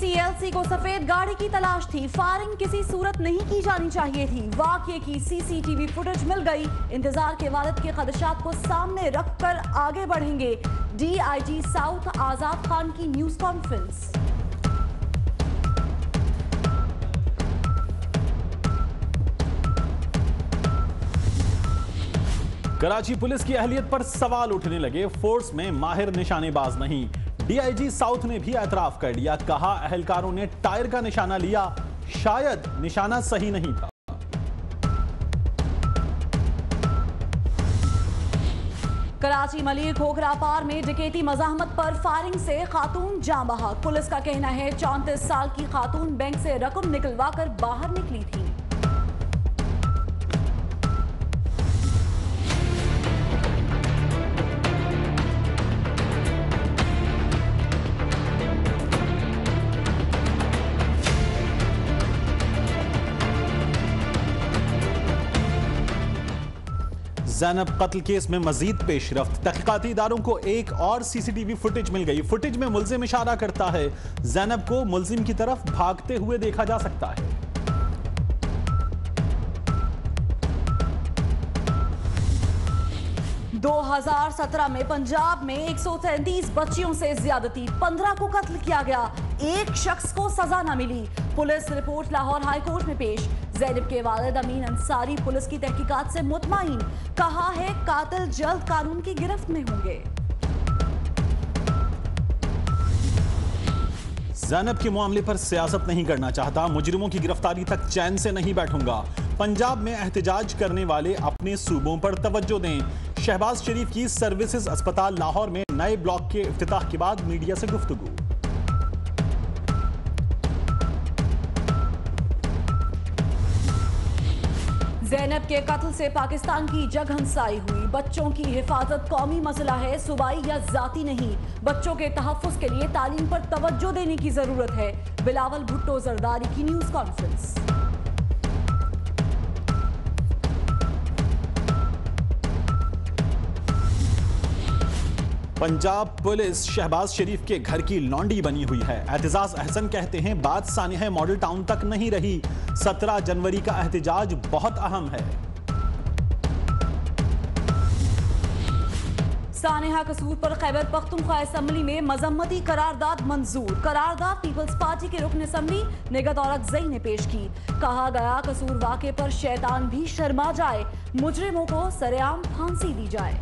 CLC को सफेद गाड़ी की तलाश थी। फायरिंग किसी सूरत नहीं की जानी चाहिए थी। वाकये की सीसीटीवी फुटेज मिल गई। इंतजार के वालिद के खदशात को सामने रखकर आगे बढ़ेंगे। डीआईजी साउथ आजाद खान की न्यूज कॉन्फ्रेंस। कराची पुलिस की अहलियत पर सवाल उठने लगे। फोर्स में माहिर निशानेबाज नहीं। डीआईजी साउथ ने भी एतराफ कर लिया। कहा अहलकारों ने टायर का निशाना लिया, शायद निशाना सही नहीं था। कराची मलिक खोखरा पार में डकैती मज़ाहमत पर फायरिंग से खातून जाँ बहक। पुलिस का कहना है 34 साल की खातून बैंक से रकम निकलवा कर बाहर निकली थी। ज़ैनब कत्ल केस में मजीद पेशरफ्त। तहकीकाती इदारों को एक और सीसीटीवी फुटेज मिल गई। फुटेज में मुल्जिम इशारा करता है ज़ैनब को मुल्जिम की तरफ भागते हुए देखा जा सकता है। – 2017 में पंजाब में 133 बच्चियों से ज्यादती, 15 को कत्ल किया गया, एक शख्स को सजा न मिली। Police report Lahore high court में पेश। ज़ैनब के वालिद अमीन अंसारी पुलिस की तहकीकात से मुतमईन। कहा है कातिल जल्द कानून की गिरफ्त में होंगे। ज़ैनब के मामले पर सियासत नहीं करना चाहता। मुजरिमों की गिरफ्तारी तक चैन से नहीं बैठूंगा। पंजाब में एहतजाज करने वाले अपने सूबों पर तवज्जो दें। शहबाज शरीफ की सर्विसेज अस्पताल लाहौर में नए ब्लॉक के इफ्तिताह के बाद मीडिया से गुफ्तगू। ज़ैनब के कत्ल से पाकिस्तान की जगहंसाई हुई। बच्चों की हिफाजत कौमी मसला है, सूबाई या जाती नहीं। बच्चों के तहफ़्फ़ुज़ के लिए तालीम पर तवज्जो देने की जरूरत है। बिलावल भुट्टो जरदारी की news conference. Punjab police Shahbaz Sharif के घर की लौंडी बनी हुई है। एतजाज अहसन कहते हैं बात सानिया मॉडल टाउन तक नहीं रही। 17 जनवरी का एहतजाज बहुत अहम है। सानिया कसूर पर खैबर पख्तूनख्वा असम्बली में मजम्मती करारदाद मंजूर। करारदाद पीपल्स पार्टी के रुकन असम्बली निगत औरत जई ने पेश की। कहा गया कसूर वाक़े पर शैतान भी शर्मा जाए, मुजरिमों को सरेआम फांसी दी जाए।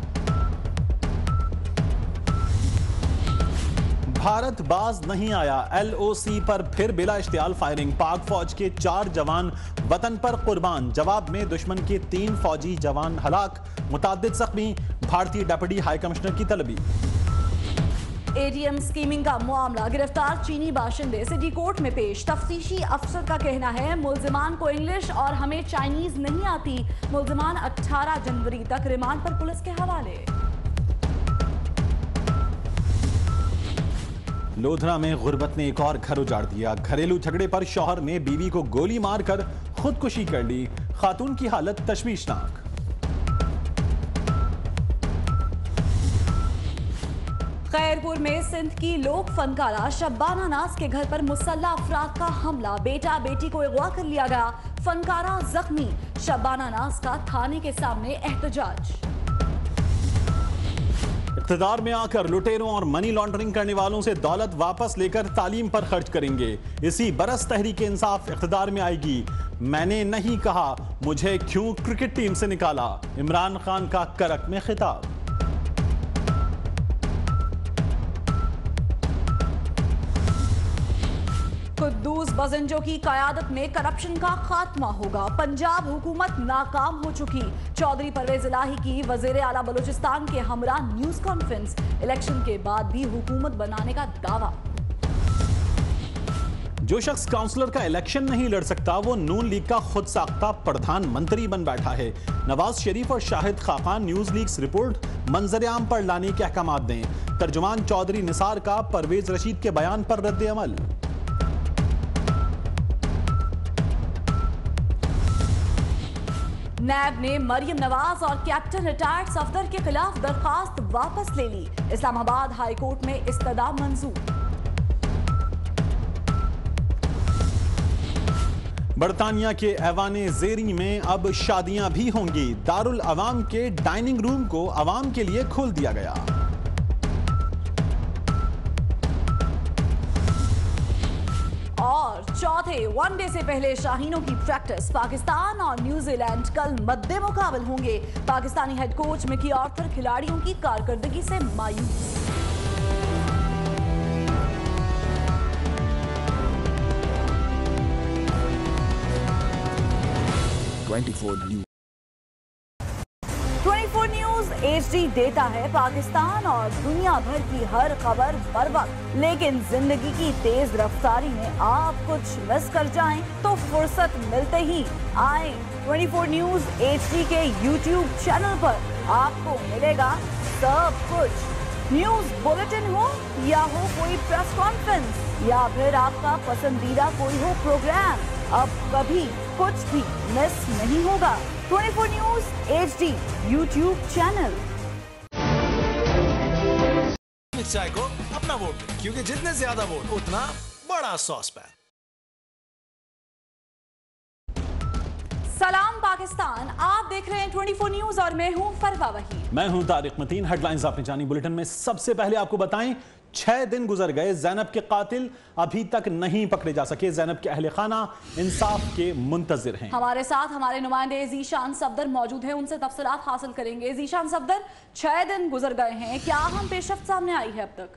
भारत बाज नहीं आया। एलओसी पर फिर बिला इश्तियाल फायरिंग। पाक फौज के 4 जवान वतन पर कुर्बान। जवाब में दुश्मन के 3 फौजी जवान हलाक, मुताद्दिद जख्मी। भारतीय डेप्यूटी हाई कमिश्नर की तलबी। एटीएम स्कीमिंग का मामला, गिरफ्तार चीनी बाशिंदे सिटी कोर्ट में पेश। तफ्तीशी अफसर का कहना है मुल्जिमान को इंग्लिश और हमें चाइनीज नहीं आती। मुल्जिमान 18 जनवरी तक रिमांड पर पुलिस के हवाले। लोधरा में गुर्बत ने एक और घर उजाड़ दिया। घरेलू झगड़े पर शौहर ने बीवी को गोली मारकर खुदकुशी कर ली। खातून की हालत तशवीशनाक। खैरपुर में सिंध की लोक फनकारा शब्बाना नाज के घर पर मुसल्लह अफराद का हमला। बेटा बेटी को अगवा कर लिया गया, फनकारा जख्मी। शब्बाना नाज का थाने के सामने एहतजाज। इक़्तिदार में आकर लुटेरों और मनी लॉन्ड्रिंग करने वालों से दौलत वापस लेकर तालीम पर खर्च करेंगे। इसी बरस तहरीक इंसाफ इक़्तिदार में आएगी। मैंने नहीं कहा मुझे क्यों क्रिकेट टीम से निकाला। इमरान खान का करक में खिताब। कुद्दूस बजंजो की क़यादत में करप्शन का खात्मा होगा। पंजाब हुकूमत नाकाम हो चुकी। चौधरी परवेज इलाही की वज़ीर आला बलूचिस्तान के हमरा न्यूज कॉन्फ्रेंस। इलेक्शन के बाद भी हुकूमत बनाने का दावा। जो शख्स काउंसलर का इलेक्शन नहीं लड़ सकता वो नून लीग का खुद साख्ता प्रधानमंत्री बन बैठा है। नवाज शरीफ और Shahid Khaqan news leagues report मंजर आम पर लाने के अहकामात दें। तर्जुमान चौधरी निसार का परवेज रशीद के बयान पर रद्द अमल। नैब ने मरियम नवाज और कैप्टन रिटायर्ड सफदर के खिलाफ दरखास्त वापस ले ली। इस्लामाबाद हाई कोर्ट में इस्तदा मंजूर। बरतानिया के ऐवाने ज़ेरी में अब शादियां भी होंगी। दारुल अवाम के डाइनिंग रूम को अवाम के लिए खोल दिया गया। और चौथे वनडे से पहले शाहीनों की प्रैक्टिस। पाकिस्तान और न्यूजीलैंड कल मद्दे मुकाबल होंगे। Pakistani head coach Mickey Arthur खिलाड़ियों की कारकर्दगी से मायूस। 24 न्यूज HD देता है पाकिस्तान और दुनिया भर की हर खबर बर वक्त, लेकिन जिंदगी की तेज रफ्तारी में आप कुछ मिस कर जाएं तो फुर्सत मिलते ही आए 24 न्यूज HD के YouTube चैनल पर। आपको मिलेगा सब कुछ। न्यूज बुलेटिन हो या हो कोई प्रेस कॉन्फ्रेंस या फिर आपका पसंदीदा कोई हो प्रोग्राम, अब कभी कुछ भी मिस नहीं होगा। 24 न्यूज HD YouTube चैनल। इस चाय को अपना वोट, क्योंकि जितने ज्यादा वोट उतना बड़ा सॉस पैन। सलाम पाकिस्तान, आप देख रहे हैं 24 न्यूज और मैं हूं फरवा वही। मैं हूं तारिक मतीन। हेडलाइंस आपने जानी। बुलेटिन में सबसे पहले आपको बताएं, 6 दिन गुजर गए, जैनब के कातिल अभी तक नहीं पकड़े जा सके। जैनब के अहले खाना इंसाफ के मुंतजिर हैं। हमारे साथ हमारे नुमाइंदे ज़ीशान सफदर मौजूद हैं, उनसे तफसीलात हासिल करेंगे। ज़ीशान सफदर, 6 दिन गुजर गए हैं, क्या अहम पेशरफ्त सामने आई है अब तक?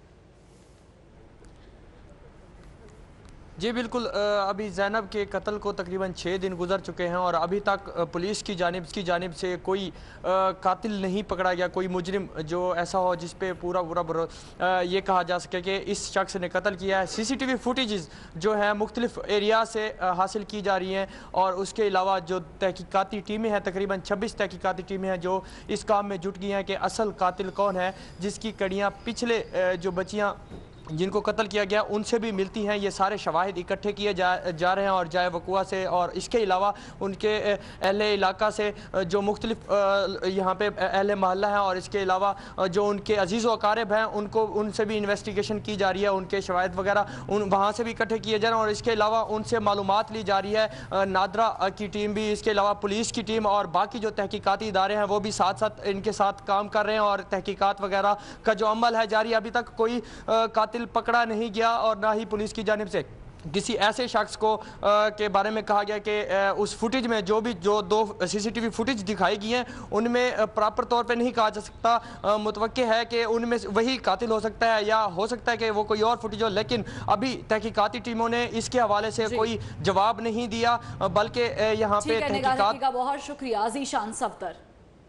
जी बिल्कुल, अभी ज़ैनब के कत्ल को तकरीबन 6 दिन गुजर चुके हैं और अभी तक पुलिस की जानिब से कोई कातिल नहीं पकड़ा गया, कोई मुजरिम जो ऐसा हो जिस पे पूरा ये कहा जा सके कि इस शख्स ने कत्ल किया है। CCTV फुटेजेस जो है मुख्तलिफ एरिया से हासिल की जा रही हैं और उसके अलावा जो तहकीकाती टीमें हैं, तकरीबन 26 तहकीकाती टीमें हैं जो इस काम में जुट गई हैं कि असल कातिल कौन है, जिसकी कड़ियाँ पिछले जो बच्चियाँ जिनको कत्ल किया गया उनसे भी मिलती हैं। ये सारे शवाहिद इकट्ठे किए जा रहे हैं और जाए वकुआ से और इसके अलावा उनके अहले इलाका से जो मुख्तलिफ यहाँ पे अहले महल्ला हैं और इसके अलावा जो उनके अजीज़ व अकारिब हैं उनसे भी इन्वेस्टिगेशन की जा रही है। उनके शवाहिद वगैरह वहाँ से भी इकट्ठे किए जा रहे हैं और इसके अलावा उनसे मालूमात ली जा रही है। नादरा की टीम भी, इसके अलावा पुलिस की टीम और बाकी जो तहकीकाती इदारे हैं वो भी साथ साथ इनके साथ काम कर रहे हैं और तहकीकात वगैरह का जो अमल है जारी। अभी तक कोई कातिल पकड़ा नहीं गया और ना ही पुलिस की जानिब से किसी ऐसे शख्स को के बारे में कहा गया कि उस फुटेज में जो 2 CCTV फुटेज दिखाई गई हैं उनमें प्रॉपर तौर पे नहीं कहा जा सकता। मुतवक्के है कि उनमें वही कातिल हो सकता है या हो सकता है कि वो कोई और फुटेज हो, लेकिन अभी तहकीकाती टीमों ने इसके हवाले से कोई जवाब नहीं दिया, बल्कि यहाँ पे तहकीकात का बहुत शुक्रिया ज़ीशान सफदर।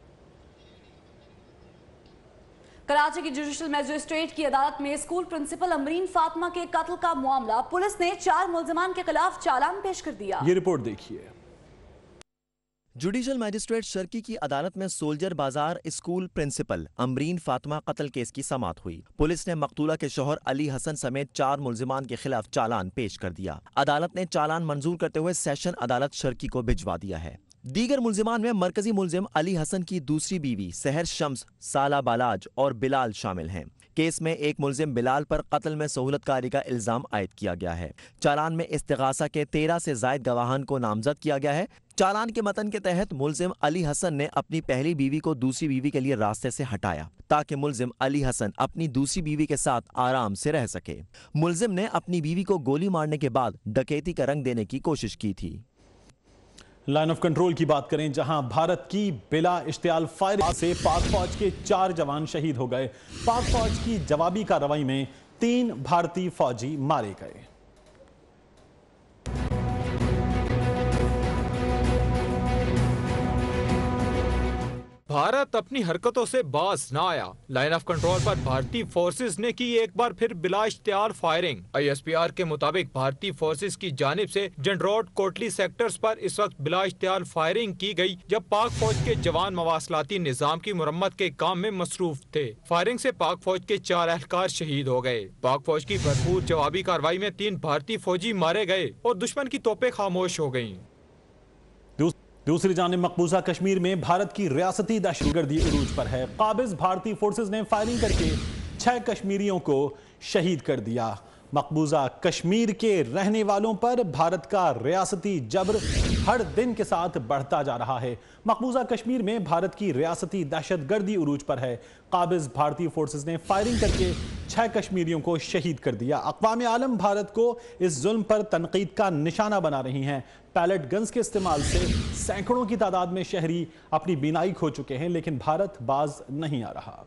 कराची की जुडिशल मजिस्ट्रेट की अदालत में स्कूल प्रिंसिपल अमरीन फातिमा के कत्ल का मामला, पुलिस ने 4 मुल्जिमान के खिलाफ चालान पेश कर दिया। ये रिपोर्ट देखिए। जुडिशल मजिस्ट्रेट शर्की की अदालत में सोल्जर बाजार स्कूल प्रिंसिपल अमरीन फातिमा कत्ल केस की समाअत हुई। पुलिस ने मकतूला के शौहर अली हसन समेत 4 मुल्जिमान के खिलाफ चालान पेश कर दिया। अदालत ने चालान मंजूर करते हुए सेशन अदालत शर्की को भिजवा दिया है। दीगर मुल्जिमान में मरकजी मुल्जिम अली हसन की दूसरी बीवी सहर शम्स, साला बालाज और बिलाल शामिल हैं। केस में एक मुल्जिम बिलाल पर कत्ल में सहूलतकारी का इल्जाम आयद किया गया है। चालान में इस्तिगासा के 13 से जायद गवाहान को नामजद किया गया है। चालान के मतन के तहत मुल्जिम अली हसन ने अपनी पहली बीवी को दूसरी बीवी के लिए रास्ते से हटाया ताकि मुल्जिम अली हसन अपनी दूसरी बीवी के साथ आराम से रह सके। मुल्जिम ने अपनी बीवी को गोली मारने के बाद डकैती का रंग देने की कोशिश की थी। लाइन ऑफ कंट्रोल की बात करें, जहां भारत की बिला इश्तियाल फायरिंग से पाक फौज के 4 जवान शहीद हो गए। पाक फौज की जवाबी कार्रवाई में 3 भारतीय फौजी मारे गए। भारत अपनी हरकतों से बाज न आया। लाइन ऑफ कंट्रोल पर भारतीय फोर्सेस ने की एक बार फिर बिला इश्तियाल फायरिंग। ISPR के मुताबिक भारतीय फोर्सेस की जानिब से जंडरोड कोटली सेक्टर्स पर इस वक्त बिला इश्तियाल फायरिंग की गई, जब पाक फौज के जवान मवासलाती निजाम की मुरम्मत के काम में मसरूफ थे। फायरिंग से पाक फौज के 4 एहलकार शहीद हो गए। पाक फौज की भरपूर जवाबी कार्रवाई में 3 भारतीय फौजी मारे गए और दुश्मन की तोपें खामोश हो गयी। दूसरी जानिब मकबूजा कश्मीर में भारत की रियासती दहशतगर्दी उरूज पर है। काबिज भारतीय फोर्सेस ने फायरिंग करके 6 कश्मीरियों को शहीद कर दिया। मकबूजा कश्मीर के रहने वालों पर भारत का रियासती जबर हर दिन के साथ बढ़ता जा रहा है। मकबूजा कश्मीर में भारत की रियासती दहशतगर्दी उरूज पर है। काबिज भारतीय फोर्सेस ने फायरिंग करके 6 कश्मीरियों को शहीद कर दिया। अक़वाम आलम भारत को इस जुल्म पर तनकीद का निशाना बना रही हैं। पैलेट गन्स के इस्तेमाल से सैकड़ों की तादाद में शहरी अपनी बीनाई खो चुके हैं, लेकिन भारत बाज नहीं आ रहा।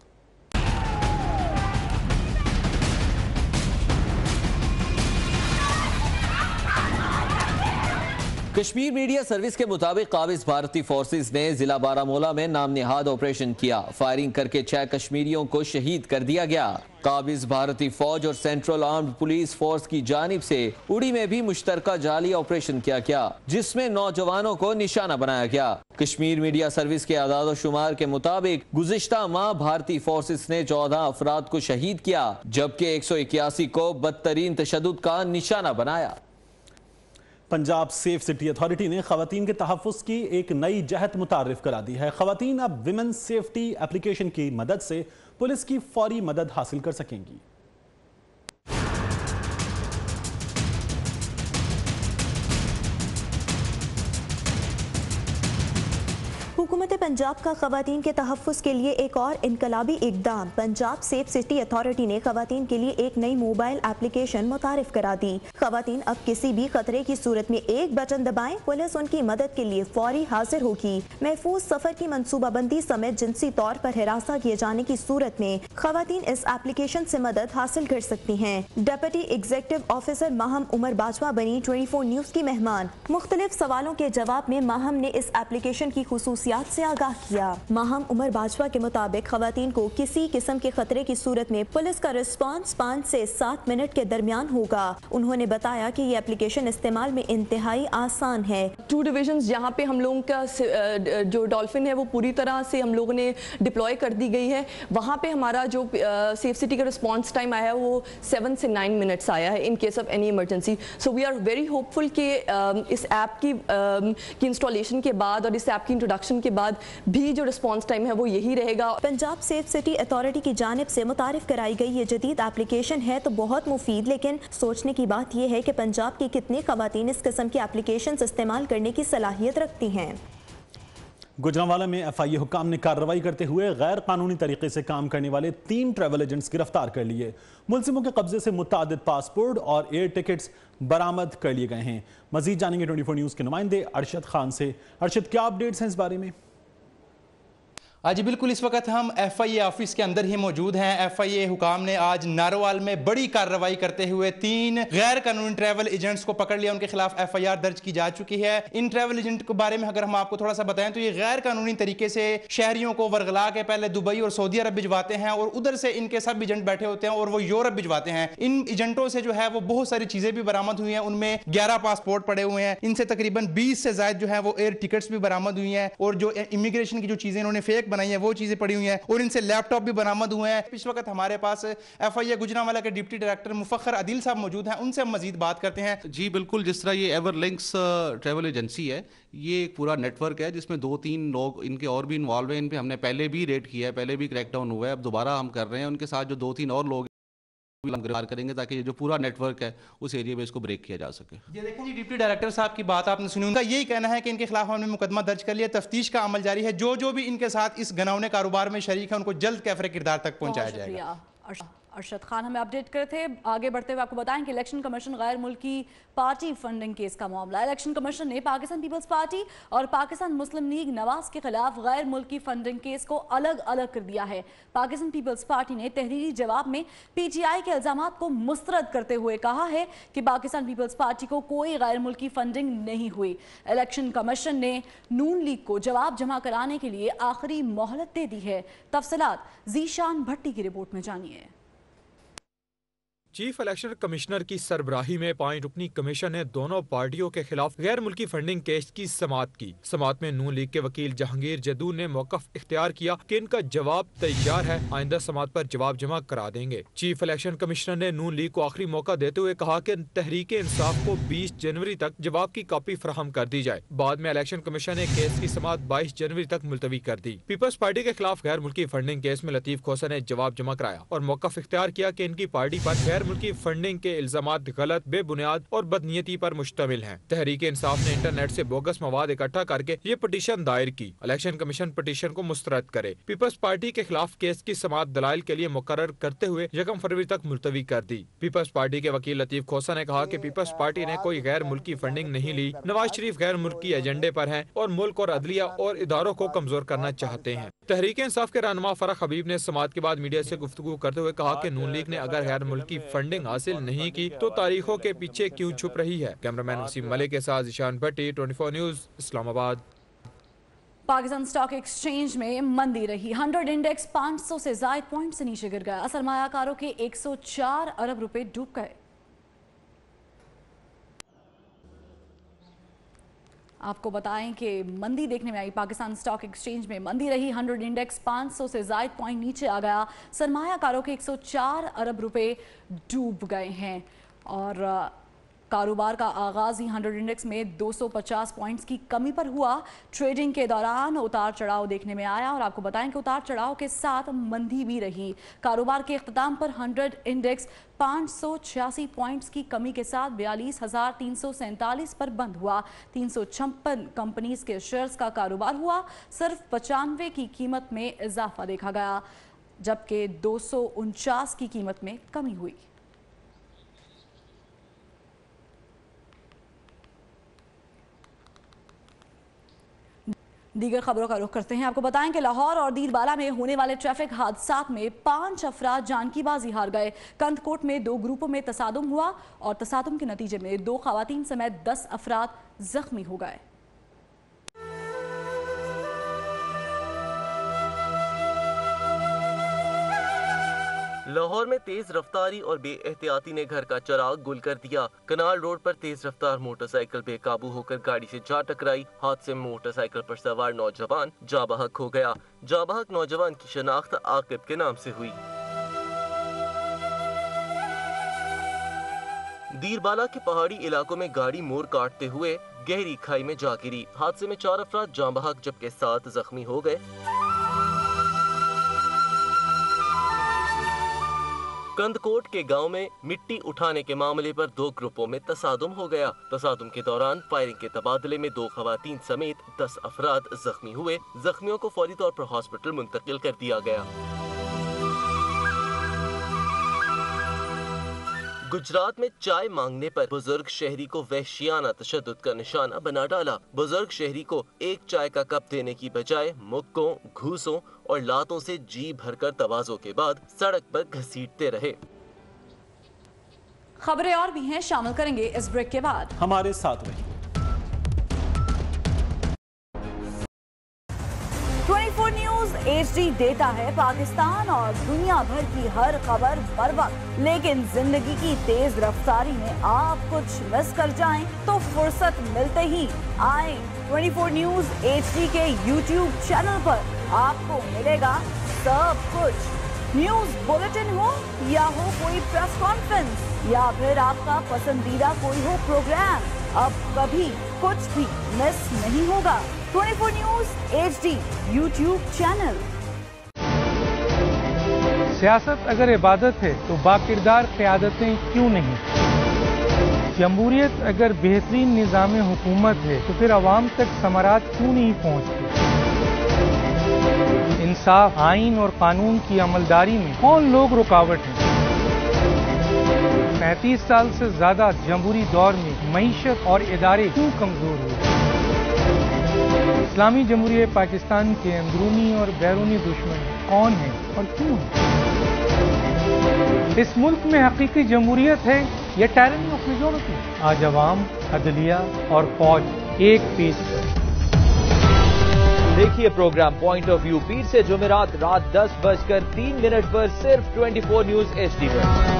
कश्मीर मीडिया सर्विस के मुताबिक काबिज भारतीय फोर्सेस ने जिला बारामूला में नाम निहाद ऑपरेशन किया। फायरिंग करके 6 कश्मीरियों को शहीद कर दिया गया। काबिज भारतीय फौज और सेंट्रल आर्म्ड पुलिस फोर्स की जानिब से उड़ी में भी मुश्तरका जाली ऑपरेशन किया गया, जिसमें नौजवानों को निशाना बनाया गया। कश्मीर मीडिया सर्विस के आदाद शुमार के मुताबिक गुज़िश्ता माह भारतीय फोर्सेस ने 14 अफराद को शहीद किया, जबकि 181 को बदतरीन तशद्दुद का निशाना बनाया। पंजाब सेफ सिटी अथॉरिटी ने खवातीन के तहफ़्फ़ुज़ की एक नई जहत मुतारिफ करा दी है। खवातीन अब विमेन सेफ्टी एप्लीकेशन की मदद से पुलिस की फौरी मदद हासिल कर सकेंगी। हुकूमत पंजाब का खवातीन के तहफ़्फ़ुज़ के लिए एक और इनकलाबी इक़दाम। पंजाब सेफ सिटी अथॉरिटी ने खवातीन के लिए एक नई मोबाइल एप्लीकेशन मुतारिफ करा दी। खवातीन अब किसी भी खतरे की सूरत में एक बटन दबाएं, पुलिस उनकी मदद के लिए फौरी हाजिर होगी। महफूज सफर की मनसूबाबंदी समेत जिनसी तौर पर हिरासा किए जाने की सूरत में खवातीन इस एप्लीकेशन से मदद हासिल कर सकती हैं। Deputy executive officer Maham Umar Bajwa बनी 24 न्यूज़ की मेहमान। मुख्तलिफ सवालों के जवाब में माहम ने इस एप्लीकेशन की खुसूसियात से आगाह किया। माहम उमर बाजवा के मुताबिक खवातीन को किसी किस्म के खतरे की सूरत में पुलिस का रिस्पांस 5 से 7 मिनट के दरमियान होगा। उन्होंने बताया कि ये एप्लीकेशन इस्तेमाल में इंतहाई आसान है। 2 डिविजन्स जहाँ पे हम लोगों का जो डॉल्फिन है वो पूरी तरह से हम लोगों ने डिप्लॉय कर दी गई है। वहाँ पे हमारा जो सेफ सिटी का रिस्पांस टाइम आया है वो 7 से 9 मिनट्स आया है in case of any emergency. So we are very hopeful कि इस ऐप की इंस्टॉलेशन के बाद और इस ऐप की इंट्रोडक्शन के बाद भी जो रिस्पांस टाइम है वो यही रहेगा। पंजाब सेफ सिटी अथॉरिटी की जानिब से मुतारिफ कराई गई ये जदीद एप्लीकेशन है तो बहुत मुफीद, लेकिन सोचने की बात यह है कि पंजाब की कितनी खवातीन इस किस्म की एप्लीकेशन इस्तेमाल करने की सलाहियत रखती हैं। गुजरांवाला में एफआईए हुकाम ने कार्रवाई करते हुए गैर कानूनी तरीके से काम करने वाले 3 ट्रैवल एजेंट्स गिरफ्तार कर लिए। मुलजिमों के कब्जे से मुतादिद पासपोर्ट और एयर टिकट्स बरामद कर लिए गए हैं। मजीद जानेंगे 24 न्यूज़ के नुमाइंदे अरशद खान से। अरशद, क्या अपडेट्स हैं इस बारे में? आज बिल्कुल इस वक्त हम एफआईए ऑफिस के अंदर ही मौजूद हैं। एफआईए हुकाम ने आज नारोवाल में बड़ी कार्रवाई करते हुए 3 गैर कानूनी ट्रैवल एजेंट्स को पकड़ लिया। उनके खिलाफ एफआईआर दर्ज की जा चुकी है। इन ट्रैवल एजेंट के बारे में अगर हम आपको थोड़ा सा बताएं तो ये गैर कानूनी तरीके से शहरियों को वर्गला के पहले दुबई और सऊदी अरब भिजवाते हैं और उधर से इनके सब एजेंट बैठे होते हैं और वो यूरोप भिजवाते हैं। इन एजेंटों से जो है वो बहुत सारी चीजें भी बरामद हुई हैं। उनमें 11 पासपोर्ट पड़े हुए हैं। इनसे तकरीबन 20 से ज्यादा जो है वो एयर टिकट्स भी बरामद हुई हैं और जो इमिग्रेशन की जो चीजें इन्होंने फेक बनाई है वो चीजें पड़ी हुई हैं और इनसे लैपटॉप भी बरामद हुए हैं। इस वक्त हमारे पास एफआईए गुजरांवाला के डिप्टी डायरेक्टर मुफक्खर आदिल साहब मौजूद हैं। उनसे हम मजीद बात करते हैं। जी बिल्कुल, जिस तरह ये एवरलिंक्स ट्रैवल एजेंसी है, ये एक पूरा नेटवर्क है जिसमें 2-3 लोग इनके और भी इन्वॉल्व हैं। इन पे हमने पहले भी रेड किया है, पहले भी क्रैकडाउन हुआ है, अब दोबारा हम कर रहे हैं। उनके साथ जो 2-3 और लोग गिरफ्तार करेंगे ताकि ये जो पूरा नेटवर्क है उस एरिया में इसको ब्रेक किया जा सके। ये देखें जी, डिप्टी डायरेक्टर साहब की बात आपने सुनी। उनका यही कहना है कि इनके खिलाफ हमने मुकदमा दर्ज कर लिया, तफ्तीश का अमल जारी है। जो भी इनके साथ इस घिनौने कारोबार में शरीक है उनको जल्द कैफरे किरदार तक पहुंचाया जाएगा। अरशद खान हमें अपडेट करे थे। आगे बढ़ते हुए आपको बताएं कि इलेक्शन कमीशन गैर मुल्की पार्टी फंडिंग केस का मामला। इलेक्शन कमीशन ने पाकिस्तान पीपल्स पार्टी और पाकिस्तान मुस्लिम लीग नवाज के खिलाफ गैर मुल्की फंडिंग केस को अलग अलग कर दिया है। पाकिस्तान पीपल्स पार्टी ने तहरीरी जवाब में पीटीआई के इल्जामात को मुस्तरद करते हुए कहा है कि पाकिस्तान पीपल्स पार्टी को कोई गैर मुल्की फंडिंग नहीं हुई। इलेक्शन कमीशन ने नून लीग को जवाब जमा कराने के लिए आखिरी मोहलत दे दी है। तफसीलात जीशान भट्टी की रिपोर्ट में जानिए। चीफ इलेक्शन कमिश्नर की सरबराही में 5 रुकनी कमीशन ने दोनों पार्टियों के खिलाफ गैर मुल्की फंडिंग केस की समाअत की। समाअत में नून लीग के वकील जहांगीर जदू ने मौकफ इख्तियार किया कि इनका जवाब तैयार है, आइंदा समाअत पर जवाब जमा करा देंगे। चीफ इलेक्शन कमिश्नर ने नून लीग को आखिरी मौका देते हुए कहा कि तहरीक इंसाफ को 20 जनवरी तक जवाब की कॉपी फराहम कर दी जाए। बाद में इलेक्शन कमीशन ने केस की समाअत 22 जनवरी तक मुलतवी कर दी। पीपल्स पार्टी के खिलाफ गैर मुल्की फंडिंग केस में लतीफ खोसा ने जवाब जमा कराया और मौकफ इख्तियार किया कि इनकी पार्टी पर गैर गैर मुल्की फंडिंग के इल्जामात गलत, बेबुनियाद और बदनीयती पर मुश्तमिल हैं। तहरीक इंसाफ ने इंटरनेट से बोगस मवाद इकट्ठा करके ये पटिशन दायर की। इलेक्शन कमीशन पटिशन को मुस्तरद करे। पीपल्स पार्टी के खिलाफ केस की समाअत दलाइल के लिए मुकर्रर करते हुए 1 फरवरी तक मुलतवी कर दी। पीपल्स पार्टी के वकील लतीफ खोसा ने कहा कि पीपल्स पार्टी ने कोई गैर मुल्की फंडिंग नहीं ली। नवाज शरीफ गैर मुल्की एजेंडे पर हैं और मुल्क और अदलिया और इदारों को कमजोर करना चाहते हैं। तहरीक इंसाफ के रहनुमा फरख हबीब ने समाअत के बाद मीडिया से गुफ्तगू करते हुए कहा कि नून लीग ने अगर गैर मुल्की फंडिंग हासिल नहीं की तो तारीखों के पीछे क्यों छुप रही है। कैमरामैन वसीम मलिक के साथ Ishan Bhatti, 24 news, Islamabad. Pakistan stock exchange में मंदी रही। 100 इंडेक्स 500 से ज्यादा पॉइंट से नीचे गिर गया। सरमायाकारों के 104 अरब रुपए डूब गए। आपको बताएं कि मंदी देखने में आई। पाकिस्तान स्टॉक एक्सचेंज में मंदी रही। 100 इंडेक्स 500 से ज्यादा पॉइंट नीचे आ गया। सरमायाकारों के 104 अरब रुपए डूब गए हैं और कारोबार का आगाज ही 100 इंडेक्स में 250 पॉइंट्स की कमी पर हुआ। ट्रेडिंग के दौरान उतार चढ़ाव देखने में आया और आपको बताएं कि उतार चढ़ाव के साथ मंदी भी रही। कारोबार के इख्तिताम पर 100 इंडेक्स 586 पॉइंट्स की कमी के साथ 42,347 पर बंद हुआ। 356 कंपनीज के शेयर्स का कारोबार हुआ। सिर्फ 95 की कीमत में इजाफा देखा गया, जबकि 249 की कीमत में कमी हुई। दीगर खबरों का रुख करते हैं। आपको बताएं कि लाहौर और दीरबाला में होने वाले ट्रैफिक हादसात में 5 अफराद जान की बाजी हार गए। कंदकोट में 2 ग्रुपों में तसादुम हुआ और तसादुम के नतीजे में 2 खवातीन समेत 10 अफराद जख्मी हो गए। लाहौर में तेज रफ्तारी और बेएहतियाती ने घर का चिराग गुल कर दिया। कनाल रोड पर तेज रफ्तार मोटरसाइकिल बेकाबू होकर गाड़ी से जा टकराई। हादसे में मोटरसाइकिल पर सवार नौजवान जाँ बहक हो गया। जाँ बहक नौजवान की शनाख्त आकिब के नाम से हुई। दीरबाला के पहाड़ी इलाकों में गाड़ी मोड़ काटते हुए गहरी खाई में जा गिरी। हादसे में 4 अफराद जाँ बहक जबकि 7 जख्मी हो गए। कंदकोट के गांव में मिट्टी उठाने के मामले पर 2 ग्रुपों में तसादुम हो गया। तसादुम के दौरान फायरिंग के तबादले में 2 खवातीन समेत 10 अफराद जख्मी हुए। जख्मियों को फौरी तौर पर हॉस्पिटल मुंतकिल कर दिया गया। गुजरात में चाय मांगने पर बुजुर्ग शहरी को वहशियाना तशद्दुद का निशाना बना डाला। बुजुर्ग शहरी को एक चाय का कप देने की बजाय मुक्कों, घूसों और लातों से जी भरकर तवाज़ों के बाद सड़क पर घसीटते रहे। खबरें और भी हैं, शामिल करेंगे इस ब्रेक के बाद। हमारे साथ रहिए। 24 न्यूज HD देता है पाकिस्तान और दुनिया भर की हर खबर बर वक्त, लेकिन जिंदगी की तेज रफ्तारी में आप कुछ मिस कर जाएं तो फुर्सत मिलते ही आए 24 न्यूज HD के YouTube चैनल पर। आपको मिलेगा सब कुछ। न्यूज बुलेटिन हो या हो कोई प्रेस कॉन्फ्रेंस या फिर आपका पसंदीदा कोई हो प्रोग्राम, अब कभी कुछ भी मिस नहीं होगा। 24 न्यूज HD YouTube चैनल। सियासत अगर इबादत है तो बाकिरदार क़यादतें क्यों नहीं? जमहूरियत अगर बेहतरीन निज़ाम हुकूमत है तो फिर अवाम तक समारात क्यों नहीं पहुँचती? इंसाफ, आइन और कानून की अमलदारी में कौन लोग रुकावट हैं? 35 साल से ज्यादा जमहूरी दौर में मईशत और इदारे क्यों कमजोर हुए? इस्लामी जमहूरियत पाकिस्तान के अंदरूनी और बैरूनी दुश्मन कौन हैं और क्यों हैं? इस मुल्क में हकीकी जमहूरियत है या टायरनी ऑफ मेजॉरिटी? आज अवाम, अदलिया और फौज एक पेज पर। देखिए प्रोग्राम पॉइंट ऑफ व्यू पीर से जुमेरात रात 10:03 पर सिर्फ 24 न्यूज HD पर।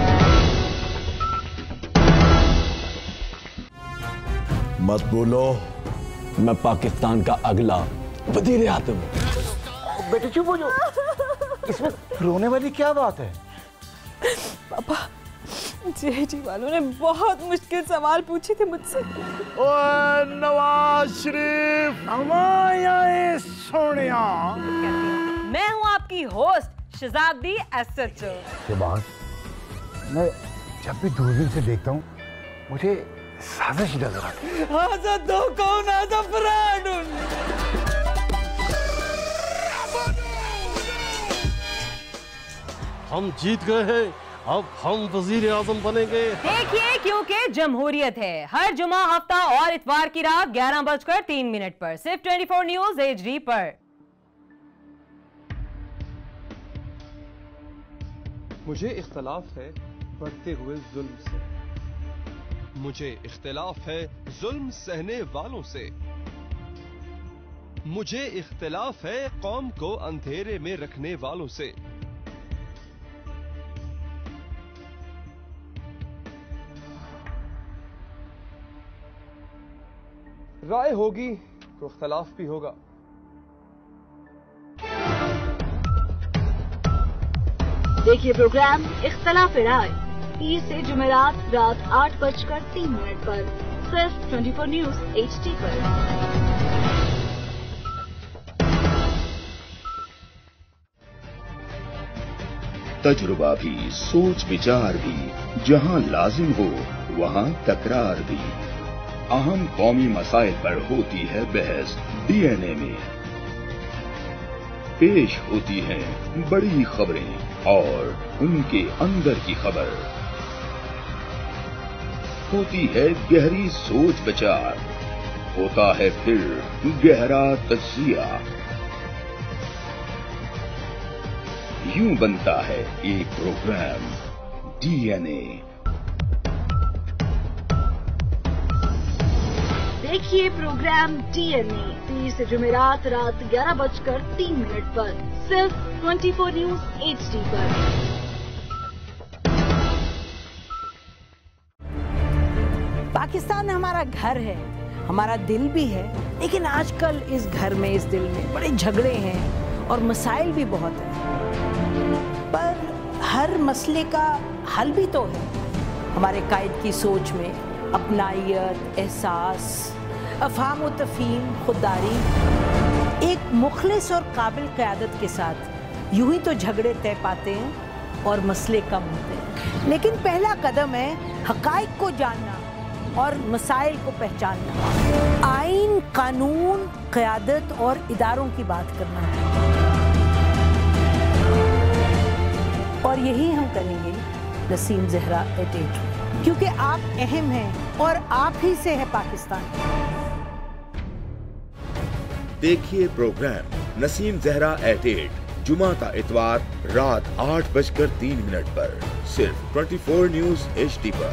मत बोलो, मैं पाकिस्तान का अगला वजीर आज़म हूं। बेटे चुप हो जाओ, इसमें रोने वाली क्या बात है? पापा, जेडी वालों ने बहुत मुश्किल सवाल पूछे थे मुझसे। ओए नवाज शरीफ, हमारे सोनिया। मैं हूँ आपकी होस्ट शहजादी SHO। के बाद मैं जब भी दूरबीन से देखता हूँ मुझे साजिश नजर आती है। हम जीत गए हैं, अब हम वजीर आजम बनेंगे। देखिए, क्योंकि जमहूरियत है। हर जुमा, हफ्ता और इतवार की रात 11:03 पर सिर्फ 24 न्यूज HD पर। मुझे इख्तलाफ है बढ़ते हुए जुल्म से, मुझे इख्तिलाफ है जुल्म सहने वालों से, मुझे इख्तिलाफ है कौम को अंधेरे में रखने वालों से। राय होगी तो इख्तलाफ भी होगा। देखिए प्रोग्राम इख्तलाफ राय 30 से जुमेरात रात 8:03 पर सिर्फ 24 न्यूज HD पर। तजुर्बा भी, सोच विचार भी, जहां लाजिम हो वहां तकरार भी। अहम कौमी मसाइल पर होती है बहस DNA में। पेश होती हैं बड़ी खबरें और उनके अंदर की खबर। होती है गहरी सोच विचार, होता है फिर गहरा तजिया। यूं बनता है एक प्रोग्राम DNA। देखिए प्रोग्राम DNA 30 से जुमेरात रात 11:03 पर सिर्फ 24 न्यूज HD पर। पाकिस्तान हमारा घर है, हमारा दिल भी है, लेकिन आजकल इस घर में, इस दिल में बड़े झगड़े हैं और मसाइल भी बहुत हैं। पर हर मसले का हल भी तो है। हमारे कायद की सोच में अपनाइयत, एहसास, अफहाम व तफहीम, खुददारी। एक मुखलिस और काबिल क़यादत के साथ यूं ही तो झगड़े तय पाते हैं और मसले कम होते हैं। लेकिन पहला कदम है हक़ाइक़ को जानना और मसाइल को पहचानना। आइन, कानून, क़यादत और इदारों की बात करना, और यही हम करेंगे नसीम ज़हरा एट 8, क्योंकि आप अहम हैं और आप ही से है पाकिस्तान। देखिए प्रोग्राम नसीम ज़हरा एट 8 जुमा ता इतवार रात 8:03 पर सिर्फ 24 न्यूज HD पर।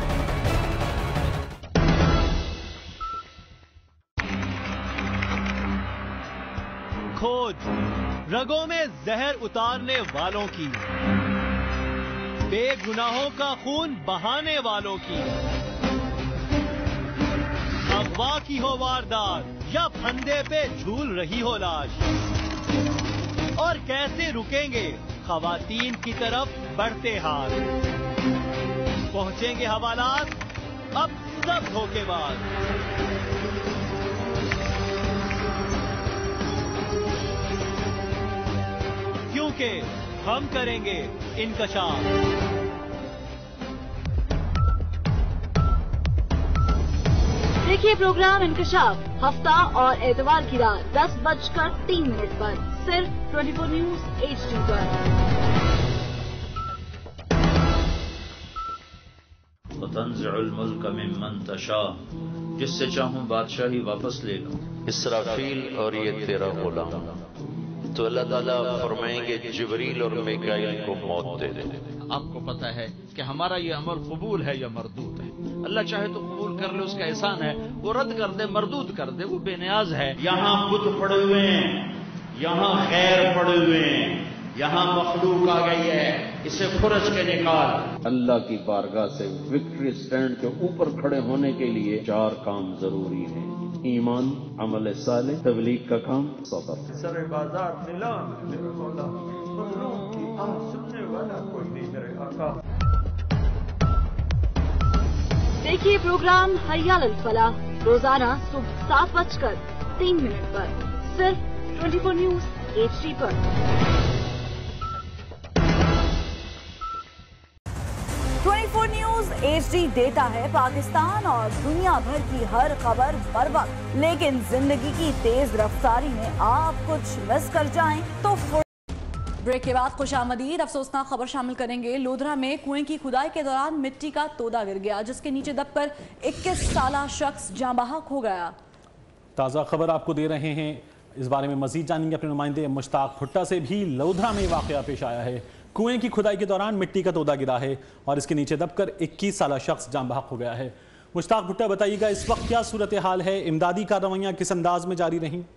खोज रगों में जहर उतारने वालों की, बेगुनाहों का खून बहाने वालों की। अगवा की हो वारदात या फंदे पे झूल रही हो लाश, और कैसे रुकेंगे खवातीन की तरफ बढ़ते हाथ। पहुंचेंगे हवालात अब सब धोखेबाज। क्योंकि हम करेंगे इनकशाफ। देखिए प्रोग्राम इंकशाफ हफ्ता और एतवार की रात 10:03 पर सिर्फ 24 न्यूज HD पर। तंज़िउल मुल्क मिम्मन तशा, जिससे चाहूं बादशाही वापस ले लूं। इसराफील और ये तेरा गुलाम। तो अल्लाह ताला फरमाएंगे जिब्रील और मिकाईल को मौत दे दे। आपको पता है कि हमारा ये अमल कबूल है या मरदूद है। अल्लाह चाहे तो कबूल कर ले, उसका एहसान है। वो रद्द कर दे, मरदूद कर दे, वो बेनियाज है। यहाँ बुत पड़े हुए हैं, यहाँ खैर पड़े हुए हैं, यहाँ मखलूक आ गई है, इसे खुरच के निकाल। अल्लाह की बारगाह से विक्ट्री स्टैंड के ऊपर खड़े होने के लिए 4 काम जरूरी हैं: ईमान, अमल सालेह, तबलीग का काम, सब्र। सरे बाजार नीलाम है मेरा मौला, मखलूक की आह सुनने वाला कोई नहीं मेरे आका। देखिए प्रोग्राम हय्या अल फलाह रोजाना सुबह 7:03 पर सिर्फ 24 न्यूज HD पर। HD देता है पाकिस्तान और दुनिया भर की हर खबर बर वक्त, लेकिन जिंदगी की तेज रफ्तारी में आप कुछ मिस कर जाएं तो ब्रेक के बाद खुशामदीद। अफसोसनाक खबर शामिल करेंगे। लोधरा में कुएं की खुदाई के दौरान मिट्टी का तोदा गिर गया, जिसके नीचे दबकर 21 साला शख्स जाँ बहक हो गया। ताज़ा खबर आपको दे रहे हैं। इस बारे में मजीद जानेंगे अपने नुमाइंदे मुश्ताक भुट्टा से भी। लोधरा में वाकया पेश आया है। कुएं की खुदाई के दौरान मिट्टी का तोदा गिरा है और इसके नीचे दबकर 21 साला शख्स जाँ बहक हो गया है। मुश्ताक भुट्टा, बताइएगा इस वक्त क्या सूरत हाल है? इमदादी कार्रवाइयाँ किस अंदाज में जारी रहीं?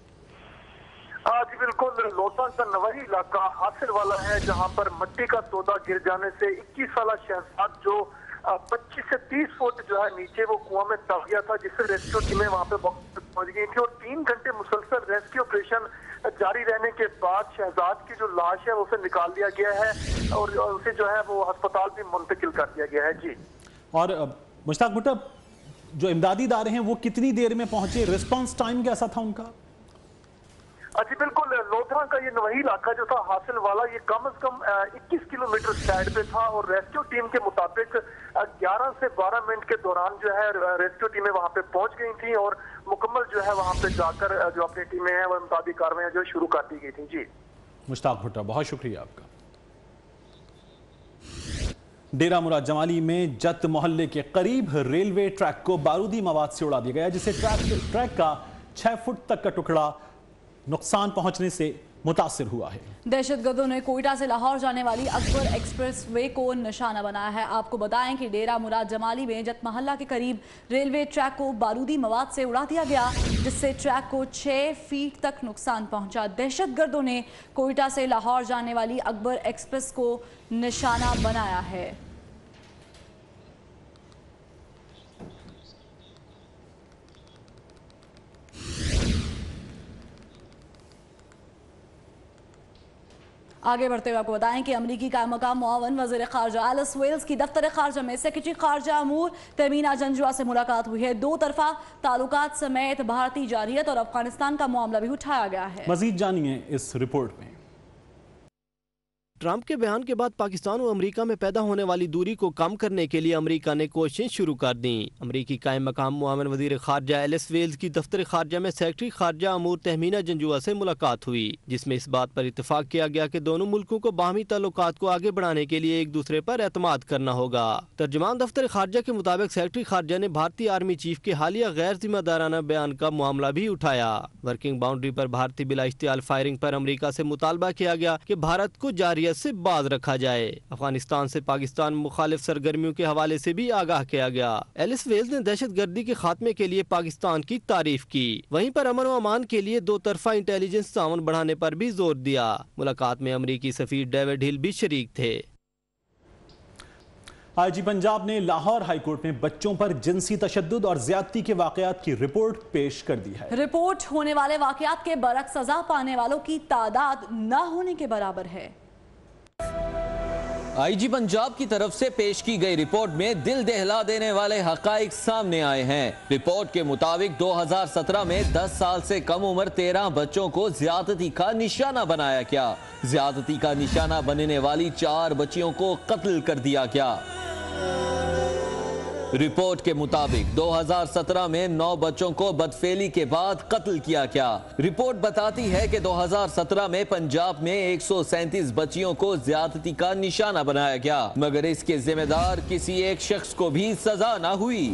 जी बिल्कुल, लोधरा का नवाही इलाका हासिल वाला है, जहां पर मिट्टी का तोदा गिर जाने से 21 साला शहजाद जो 25 से 30 फुट जो है नीचे वो कुआं में दब गया था, जिससे रेस्क्यू टीमें वहां पे पहुंच गई थी और 3 घंटे मुसलसल रेस्क्यू ऑपरेशन जारी रहने के बाद शहजाद की जो लाश है उसे निकाल लिया गया है और उसे जो है वो अस्पताल भी मुंतकिल कर दिया गया है। जी, और मुश्ताक भुट्टा, जो इमदादी इदारे हैं वो कितनी देर में पहुंचे? रिस्पॉन्स टाइम कैसा था उनका? जी बिल्कुल, लोधरा का ये नवाही इलाका जो था हासिल वाला, ये कम से कम 21 किलोमीटर साइड पे था और रेस्क्यू टीम के मुताबिक 11 से 12 मिनट के दौरान जो है रेस्क्यू टीमें वहां पे पहुंच गई थी और मुकम्मल जो है वहां पे जाकर जो अपनी टीमें हैं वो इमदादी कार्रवाइयां जो शुरू कर दी गई थी। जी मुश्ताक भुट्टा, बहुत शुक्रिया आपका। डेरा मुराद जमाली में जत मोहल्ले के करीब रेलवे ट्रैक को बारूदी मवाद से उड़ा दिया गया, जिससे ट्रैक का 6 फुट तक का टुकड़ा नुकसान पहुंचने से मुतासिर हुआ है। दहशतगर्दों ने कोयटा से लाहौर जाने वाली अकबर एक्सप्रेस वे को निशाना बनाया है। आपको बताएं कि डेरा मुराद जमाली में जत मोहल्ला के करीब रेलवे ट्रैक को बारूदी मवाद से उड़ा दिया गया, जिससे ट्रैक को 6 फीट तक नुकसान पहुंचा। दहशतगर्दों ने कोयटा से लाहौर जाने वाली अकबर एक्सप्रेस को निशाना बनाया है। आगे बढ़ते हुए आपको बताएं कि अमरीकी का मकाम मुआवन वज़ीर ख़ारजा एलिस वेल्स की दफ्तर ख़ारजा में सेक्रेटरी ख़ारजा अमूर तहमीना जंजुआ से मुलाकात हुई है। 2 तरफ़ा ताल्लुकात समेत भारतीय जारहियत और अफगानिस्तान का मामला भी उठाया गया है। मज़ीद जानिए इस रिपोर्ट में। ट्रंप के बयान के बाद पाकिस्तान और अमेरिका में पैदा होने वाली दूरी को कम करने के लिए अमेरिका ने कोशिशें शुरू कर दी। अमेरिकी कायम मकाम मुआवन वज़ीर ख़ारजा एलिस वेल्स की दफ्तर ख़ारजा में सेक्रेटरी ख़ारजा अमूर तहमीना जंजुआ से मुलाकात हुई, जिसमें इस बात पर इत्तफाक किया गया कि दोनों मुल्कों को बाहमी ताल्लुकात को आगे बढ़ाने के लिए एक दूसरे पर एतमाद करना होगा। तर्जमान दफ्तर ख़ारजा के मुताबिक सेक्रेटरी ख़ारजा ने भारतीय आर्मी चीफ के हालिया गैर जिम्मेदाराना बयान का मामला भी उठाया। वर्किंग बाउंड्री पर भारतीय बिला इख्तियार फायरिंग पर अमेरिका से मुतालबा किया गया कि भारत को जारहियत से बाज रखा जाए। अफगानिस्तान से पाकिस्तान मुखालिफ सरगर्मियों के हवाले से भी आगाह किया गया। एलिस वेल्स ने दहशतगर्दी के खात्मे के लिए पाकिस्तान की तारीफ की, वहीं पर अमन व अमान के लिए 2 तरफा इंटेलिजेंस ताउन बढ़ाने पर भी जोर दिया। मुलाकात में अमरीकी सफीर डेविड हिल भी शरीक थे। आईजी पंजाब ने लाहौर हाईकोर्ट में बच्चों पर जिनसी तशद्दुद और ज्यादती के वाकयात की रिपोर्ट पेश कर दी है। रिपोर्ट होने वाले वाकयात के बरक्स सजा पाने वालों की तादाद न होने के बराबर है। आईजी पंजाब की तरफ से पेश की गई रिपोर्ट में दिल दहला देने वाले हकाइक सामने आए हैं। रिपोर्ट के मुताबिक 2017 में 10 साल से कम उम्र 13 बच्चों को ज्यादती का निशाना बनाया गया। ज्यादती का निशाना बनने वाली 4 बच्चियों को कत्ल कर दिया गया। रिपोर्ट के मुताबिक 2017 में 9 बच्चों को बदफेली के बाद कत्ल किया गया। रिपोर्ट बताती है कि 2017 में पंजाब में 137 बच्चियों को ज्यादती का निशाना बनाया गया, मगर इसके जिम्मेदार किसी एक शख्स को भी सजा न हुई।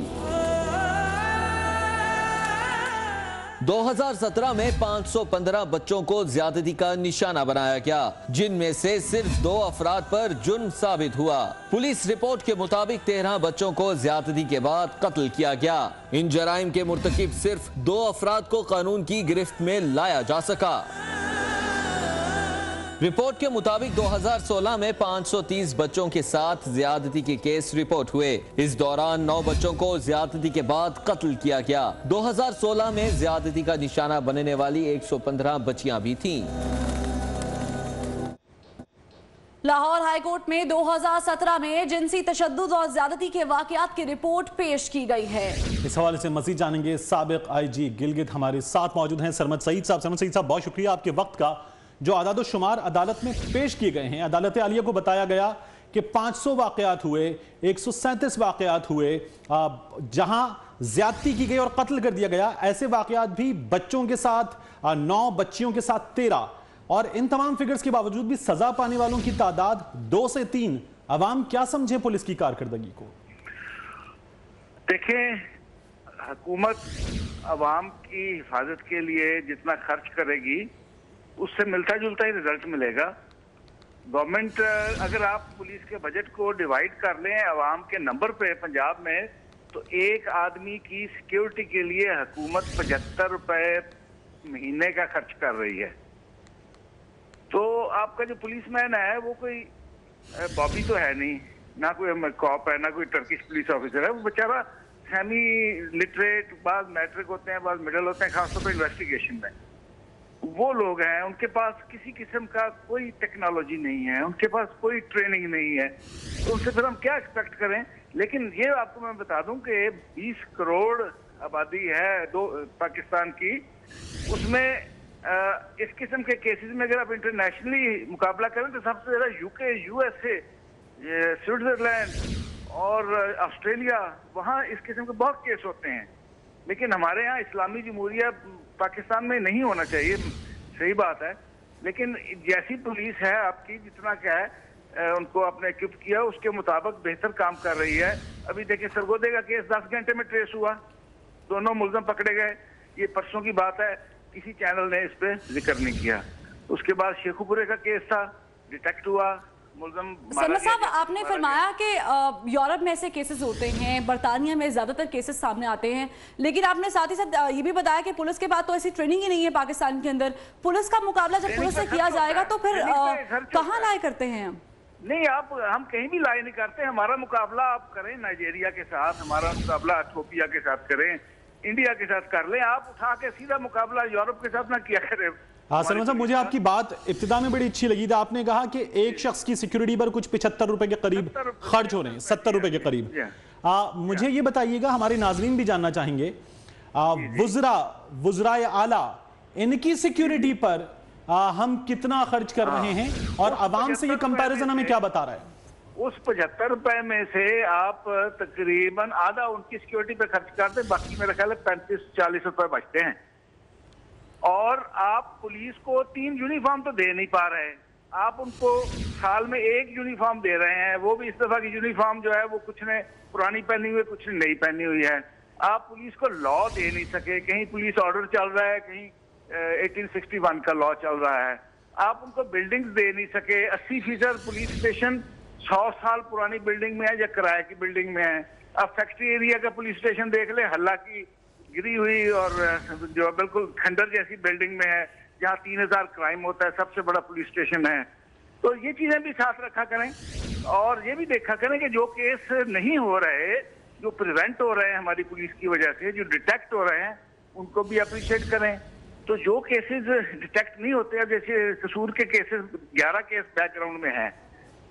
2017 में 515 बच्चों को ज्यादती का निशाना बनाया गया, जिनमें से सिर्फ 2 अफराद पर जुर्म साबित हुआ। पुलिस रिपोर्ट के मुताबिक 13 बच्चों को ज्यादती के बाद कत्ल किया गया। इन जराइम के मुर्तकिब सिर्फ 2 अफराद को कानून की गिरफ्त में लाया जा सका। रिपोर्ट के मुताबिक 2016 में 530 बच्चों के साथ ज्यादती के केस रिपोर्ट हुए। इस दौरान 9 बच्चों को ज्यादती के बाद कत्ल किया गया। 2016 में ज्यादती का निशाना बनने वाली 115 बच्चियां भी थीं। लाहौर हाईकोर्ट में 2017 में जिनसी तशद्दुद और ज्यादती के वाकयात की रिपोर्ट पेश की गई है। इस हवाले से मजीद जानेंगे। साबिक आईजी गिलगित हमारे साथ मौजूद हैं, सरमद सईद साहब। सरमद सईद साहब, बहुत शुक्रिया आपके वक्त का। जो आदाद शुमार अदालत में पेश किए गए हैं, अदालत आलिया को बताया गया कि 500 वाकयात हुए, 137 वाकयात हुए जहां ज्यादती की गई और कत्ल कर दिया गया। ऐसे वाकयात भी बच्चों के साथ 9, बच्चियों के साथ 13, और इन तमाम फिगर्स के बावजूद भी सजा पाने वालों की तादाद 2 से 3। अवाम क्या समझे पुलिस की कारकर्दगी को? देखें, हुकूमत अवाम की हिफाजत के लिए जितना खर्च करेगी उससे मिलता जुलता ही रिजल्ट मिलेगा। गवर्नमेंट, अगर आप पुलिस के बजट को डिवाइड कर लें अवाम के नंबर पे पंजाब में, तो एक आदमी की सिक्योरिटी के लिए हुकूमत 75 रुपए महीने का खर्च कर रही है। तो आपका जो पुलिसमैन है वो कोई बॉबी तो है नहीं, ना कोई कॉप है, ना कोई टर्किश पुलिस ऑफिसर है। वो बेचारा सेमी लिटरेट, बाद मैट्रिक होते हैं, बाद मिडिल होते हैं, खासतौर पर इन्वेस्टिगेशन में वो लोग हैं। उनके पास किसी किस्म का कोई टेक्नोलॉजी नहीं है, उनके पास कोई ट्रेनिंग नहीं है, तो उनसे फिर हम क्या एक्सपेक्ट करें। लेकिन ये आपको मैं बता दूं कि 20 करोड़ आबादी है पाकिस्तान की, उसमें इस किस्म के केसेस में अगर आप इंटरनेशनली मुकाबला करें तो सबसे ज्यादा यूके, यूएसए, स्विट्जरलैंड और ऑस्ट्रेलिया, वहाँ इस किस्म के बहुत केस होते हैं। लेकिन हमारे यहाँ इस्लामी जमहूरिया पाकिस्तान में नहीं होना चाहिए, सही बात है। लेकिन जैसी पुलिस है आपकी, जितना क्या है उनको आपने इक्विप किया उसके मुताबिक बेहतर काम कर रही है। अभी देखिए सरगोदे का केस 10 घंटे में ट्रेस हुआ, दोनों मुलजम पकड़े गए। ये परसों की बात है, किसी चैनल ने इस पे जिक्र नहीं किया। उसके बाद शेखुपुरे का केस था, डिटेक्ट हुआ, मुलजम सरमा साहब, आपने फरमाया कि यूरोप में ऐसे केसेस होते हैं, बरतानिया में ज्यादातर केसेस सामने आते हैं, लेकिन आपने साथ ही साथ ये भी बताया कि पुलिस के पास तो ऐसी ट्रेनिंग ही नहीं है पाकिस्तान के अंदर। पुलिस का मुकाबला जब पुलिस से किया जाएगा तो फिर कहाँ लाए करते हैं हम? नहीं, हम कहीं भी लाए नहीं करते। हमारा मुकाबला आप करें नाइजीरिया के साथ, हमारा मुकाबला इथियोपिया के साथ करें, इंडिया के साथ कर लें। आप उठा के सीधा मुकाबला यूरोप के साथ ना किया करें। हाँ सरमा साहब, मुझे आपकी बात इब्तिदा में बड़ी अच्छी लगी थी। आपने कहा कि एक शख्स की सिक्योरिटी पर कुछ 75 रुपए के करीब खर्च हो रहे हैं, 70 रुपए के करीब। मुझे ये बताइएगा, हमारे नाजरीन भी जानना चाहेंगे, वुज़राए आला, इनकी सिक्योरिटी पर हम कितना खर्च कर रहे हैं और आवाम से ये कंपैरिजन हमें क्या बता रहा है? उस 75 रुपए में से आप तकरीबन आधा उनकी सिक्योरिटी पे खर्च करते, बाकी मेरा ख्याल है 35-40 रुपए बचते हैं। और आप पुलिस को 3 यूनिफॉर्म तो दे नहीं पा रहे, आप उनको साल में 1 यूनिफॉर्म दे रहे हैं। वो भी इस दफा की यूनिफॉर्म जो है वो कुछ ने पुरानी पहनी हुई है, कुछ ने नई पहनी हुई है। आप पुलिस को लॉ दे नहीं सके, कहीं पुलिस ऑर्डर चल रहा है, कहीं 1861 का लॉ चल रहा है। आप उनको बिल्डिंग्स दे नहीं सके। 80% पुलिस स्टेशन 100 साल पुरानी बिल्डिंग में है या किराए की बिल्डिंग में है। अब फैक्ट्री एरिया का पुलिस स्टेशन देख ले, हल्ला की गिरी हुई और जो बिल्कुल खंडर जैसी बिल्डिंग में है, जहाँ 3000 क्राइम होता है, सबसे बड़ा पुलिस स्टेशन है। तो ये चीजें भी साथ रखा करें और ये भी देखा करें कि जो केस नहीं हो रहे, जो प्रिवेंट हो रहे हैं हमारी पुलिस की वजह से, जो डिटेक्ट हो रहे हैं, उनको भी अप्रिशिएट करें। तो जो केसेस डिटेक्ट नहीं होते, जैसे कसूर के केसेस 11 केस बैकग्राउंड में है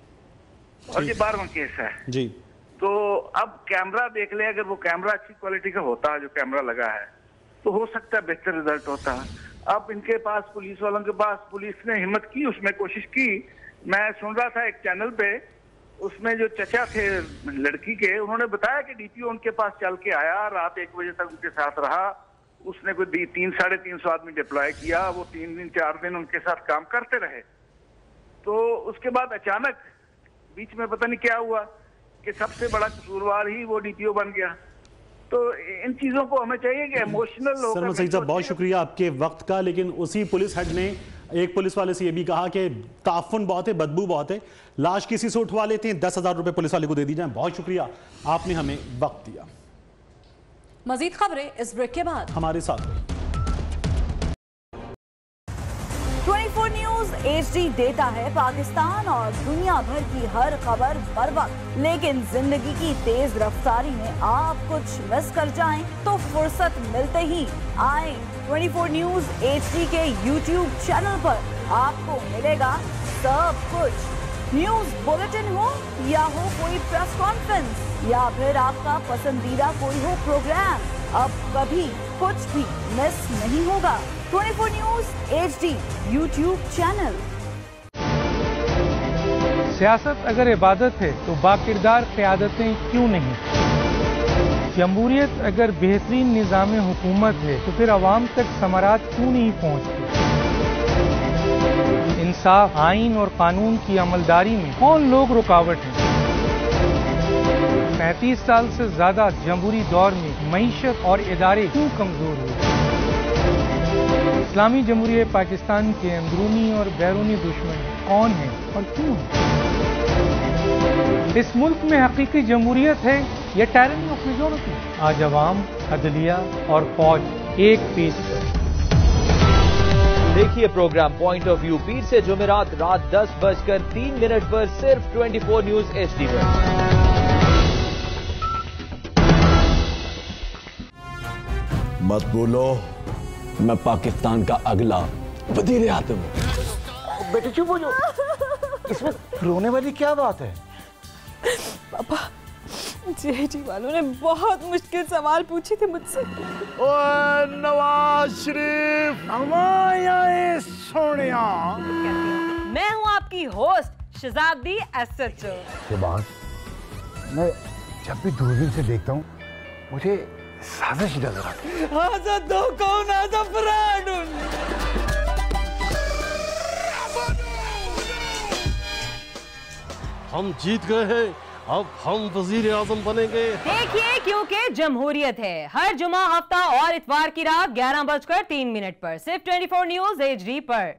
और ये 12वां केस है जी। तो अब कैमरा देख ले, अगर वो कैमरा अच्छी क्वालिटी का होता, जो कैमरा लगा है, तो हो सकता है बेहतर रिजल्ट होता। अब इनके पास, पुलिस वालों के पास, पुलिस ने हिम्मत की, उसमें कोशिश की। मैं सुन रहा था एक चैनल पे, उसमें जो चचा थे लड़की के, उन्होंने बताया कि डीपीओ उनके पास चल के आया, रात 1 बजे तक उनके साथ रहा, उसने कोई 300-350 आदमी डिप्लॉय किया, वो 3 दिन 4 दिन उनके साथ काम करते रहे। तो उसके बाद अचानक बीच में पता नहीं क्या हुआ कि सबसे बड़ा कसूरवार ही वो डीपीओ बन गया। तो इन चीजों को हमें चाहिए कि इमोशनल होकर। सही साहब, बहुत शुक्रिया आपके वक्त का। लेकिन उसी पुलिस हेड ने एक पुलिस वाले से ये भी कहा कि ताफुन बहुत है, बदबू बहुत है, लाश किसी से उठवा लेते हैं, 10,000 रुपए पुलिस वाले को दे दी जाए। बहुत शुक्रिया, आपने हमें वक्त दिया। मजीद खबरें इस ब्रेक के बाद हमारे साथ। 24 न्यूज HD देता है पाकिस्तान और दुनिया भर की हर खबर बर वक्त, लेकिन जिंदगी की तेज रफ्तारी में आप कुछ मिस कर जाएं तो फुर्सत मिलते ही आए 24 न्यूज HD के YouTube चैनल पर। आपको मिलेगा सब कुछ। न्यूज बुलेटिन हो या हो कोई प्रेस कॉन्फ्रेंस या फिर आपका पसंदीदा कोई हो प्रोग्राम, अब कभी कुछ भी मिस नहीं होगा। 24 न्यूज HD YouTube चैनल। सियासत अगर इबादत है तो बाकिरदार क़यादतें क्यों नहीं? जमहूरियत अगर बेहतरीन निज़ाम हुकूमत है तो फिर अवाम तक समारात क्यों नहीं पहुँचती? इंसाफ, आइन और कानून की अमलदारी में कौन लोग रुकावट हैं? 35 साल से ज्यादा जमहूरी दौर में मईशत और इदारे क्यों कमजोर हुए? इस्लामी जमहूरियत पाकिस्तान के अंदरूनी और बैरूनी दुश्मन कौन हैं और क्यों हैं? इस मुल्क में हकीकी जमहूरियत है या टायरनी ऑफ मेजॉरिटी? आज अवाम, अदलिया और फौज एक पेज पर। देखिए प्रोग्राम पॉइंट ऑफ व्यू पीर से जुमेरात रात 10:03 पर सिर्फ 24 न्यूज HD पर। मत बोलो मैं पाकिस्तान का अगला वजीर आज़म हूं। बेटे चुप हो जाओ, इसमें रोने वाली क्या बात है? पापा, जेडी वालों ने बहुत मुश्किल सवाल पूछे थे मुझसे। ओए नवाज शरीफ, सोनिया। मैं हूँ आपकी होस्ट शहजादी SHO। शहबाज, मैं जब भी दूरबीन से देखता हूँ मुझे साजिश नजर आती है। हम जीत गए हैं, अब हम वजीर आजम बनेंगे। देखिए क्योंकि जमहूरियत है। हर जुमा, हफ्ता और इतवार की रात 11:03 पर सिर्फ 24 न्यूज HD पर।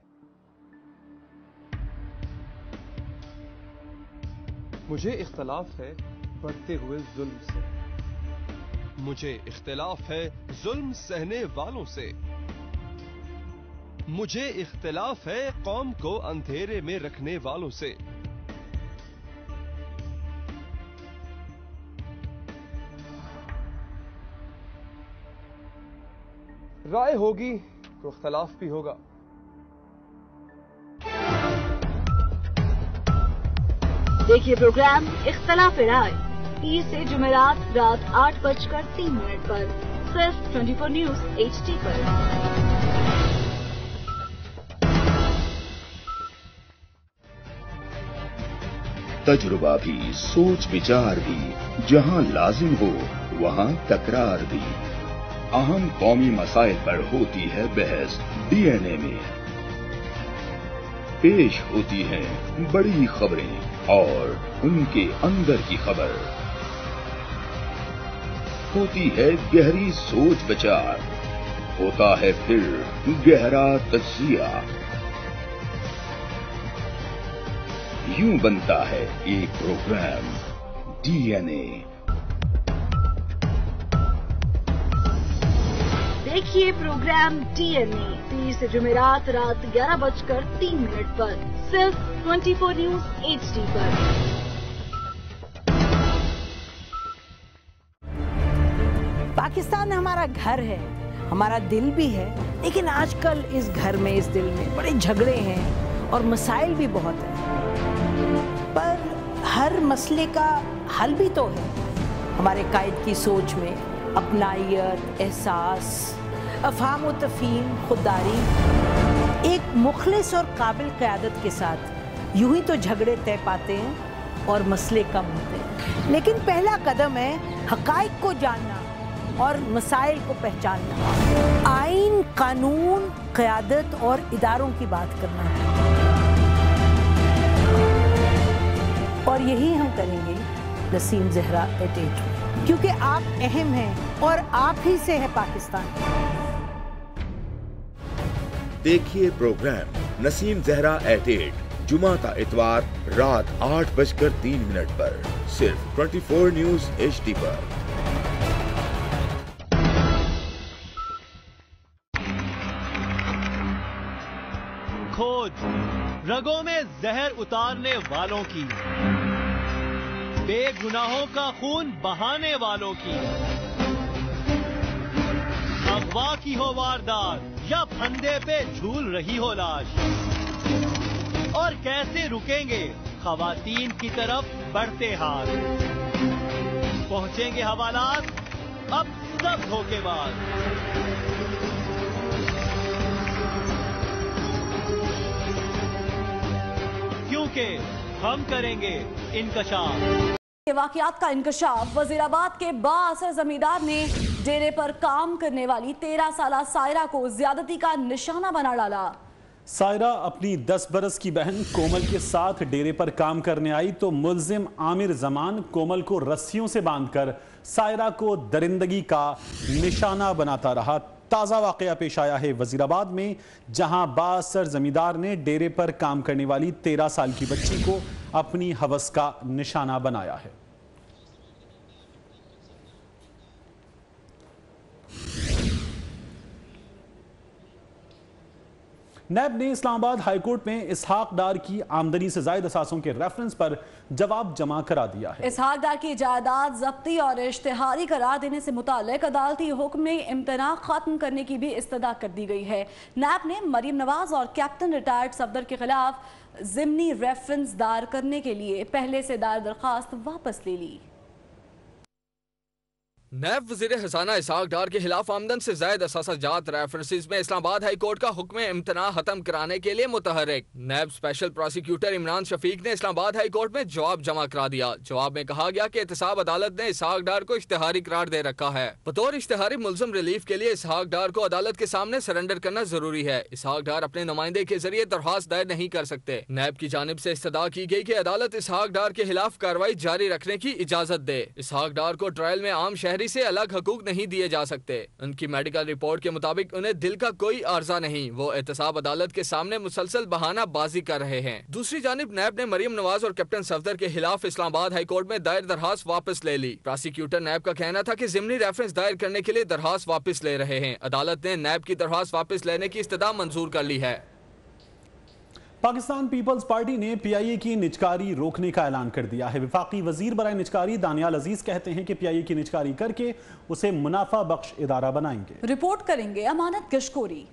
मुझे इख्तलाफ है बढ़ते हुए जुल्म से। मुझे इख्तिलाफ है जुल्म सहने वालों से। मुझे इख्तिलाफ है कौम को अंधेरे में रखने वालों से। राय होगी तो इख्तलाफ भी होगा। देखिए प्रोग्राम इख्तलाफ राय पीर से जुमेरात रात 8:03 पर सिर्फ 24 न्यूज HD पर। तजुर्बा भी, सोच विचार भी, जहां लाजिम हो वहां तकरार भी। अहम कौमी मसाइल पर होती है बहस DNA में। पेश होती हैं बड़ी खबरें और उनके अंदर की खबर। होती है गहरी सोच विचार, होता है फिर गहरा तजिया। यूं बनता है एक प्रोग्राम DNA। देखिए प्रोग्राम DNA पीर से जुमेरात रात 11:03 पर सिर्फ 24 न्यूज HD पर। पाकिस्तान हमारा घर है, हमारा दिल भी है, लेकिन आजकल इस घर में, इस दिल में बड़े झगड़े हैं और मसाइल भी बहुत हैं। पर हर मसले का हल भी तो है। हमारे कायद की सोच में अपनाइयत, एहसास, अफहाम व तफहीम, खुददारी। एक मुखलिस और काबिल क़यादत के साथ यूं ही तो झगड़े तय पाते हैं और मसले कम होते हैं। लेकिन पहला कदम है हक़ाइक़ को जानना और मसाइल को पहचानना। आइन, कानून, क़यादत और इदारों की बात करना। और यही हम करेंगे नसीम ज़हरा एट 8, क्योंकि आप अहम हैं और आप ही से है पाकिस्तान। देखिए प्रोग्राम नसीम ज़हरा एट 8 जुमा ता इतवार रात 8:03 पर सिर्फ 24 न्यूज HD पर। खोज रगों में जहर उतारने वालों की, बेगुनाहों का खून बहाने वालों की। अगवा की हो वारदात या फंदे पे झूल रही हो लाश, और कैसे रुकेंगे खवातीन की तरफ बढ़ते हाथ। पहुंचेंगे हवालात अब सब धोखेबाज। क्योंकि हम करेंगे इंकशाफ। के वाकयात का इंकशाफ। वजीराबाद के बाअसर जमींदार ने डेरे पर काम करने वाली 13 साला सायरा को ज्यादती का निशाना बना डाला। सायरा अपनी 10 बरस की बहन कोमल के साथ डेरे पर काम करने आई तो मुल्जिम आमिर जमान कोमल को रस्सियों से बांधकर सायरा को दरिंदगी का निशाना बनाता रहा। ताज़ा वाकया पेश आया है वजीराबाद में, जहां बाअसर जमींदार ने डेरे पर काम करने वाली 13 साल की बच्ची को अपनी हवस का निशाना बनाया है। नैब ने इस्लामाबाद हाईकोर्ट में इसहाक डार की आमदनी से जायद असासों के रेफरेंस पर जवाब जमा करा दिया है। इसहाक डार की जायदाद जब्ती और इश्तिहारी करार देने से मुताल्लिक अदालती हुक्म में इम्तना खत्म करने की भी इस्तदा कर दी गई है। नैब ने मरीम नवाज और कैप्टन रिटायर्ड सफदर के खिलाफ ज़िमनी रेफरेंस दायर करने के लिए पहले से दायर दरखास्त वापस ले ली। नैब वज़ीर खजाना इसहाक डार के खिलाफ आमदन से जायद असासाजात रेफरेंसेस में इस्लामाबाद हाई कोर्ट का हुक्म इम्तना खत्म कराने के लिए मुतहर्रिक। NAB special prosecutor Imran Shafiq ने इस्लामाबाद हाई कोर्ट में जवाब जमा करा दिया। जवाब में कहा गया कि एहतसाब अदालत ने इसहाक डार को इश्तिहारी करार दे रखा है। बतौर इश्तिहारी मुल्ज़िम रिलीफ के लिए इसहाक डार को अदालत के सामने सरेंडर करना जरूरी है। इसहाक डार अपने नुमाइंदे के जरिए दरखास्त दायर नहीं कर सकते। नैब की जानिब से इस्तदा की गई कि अदालत इसहाक डार के खिलाफ कार्रवाई जारी रखने की इजाजत दे। इसहाक डार को ट्रायल में आम शहरी से अलग हकूक नहीं दिए जा सकते। उनकी मेडिकल रिपोर्ट के मुताबिक उन्हें दिल का कोई आर्जा नहीं। वो एहतसाब अदालत के सामने मुसलसल बहाना बाजी कर रहे हैं। दूसरी जानिब नैब ने मरीम नवाज और कैप्टन सफदर के खिलाफ इस्लामाबाद हाई कोर्ट में दायर दरखास्त वापस ले ली। प्रोसिक्यूटर नैब का कहना था कि ज़िमनी रेफरेंस दायर करने के लिए दरखास्त वापस ले रहे हैं। अदालत ने नैब की दरखास्त वापस लेने की इस्तदा मंजूर कर ली है। पाकिस्तान पीपल्स पार्टी ने पीआईए की निजकारी रोकने का ऐलान कर दिया है। वफाकी वजीर बराए निजकारी दानियाल अजीज कहते हैं कि पीआईए की निजकारी करके उसे मुनाफा बख्श इदारा बनाएंगे। रिपोर्ट करेंगे अमानत गशकोरी।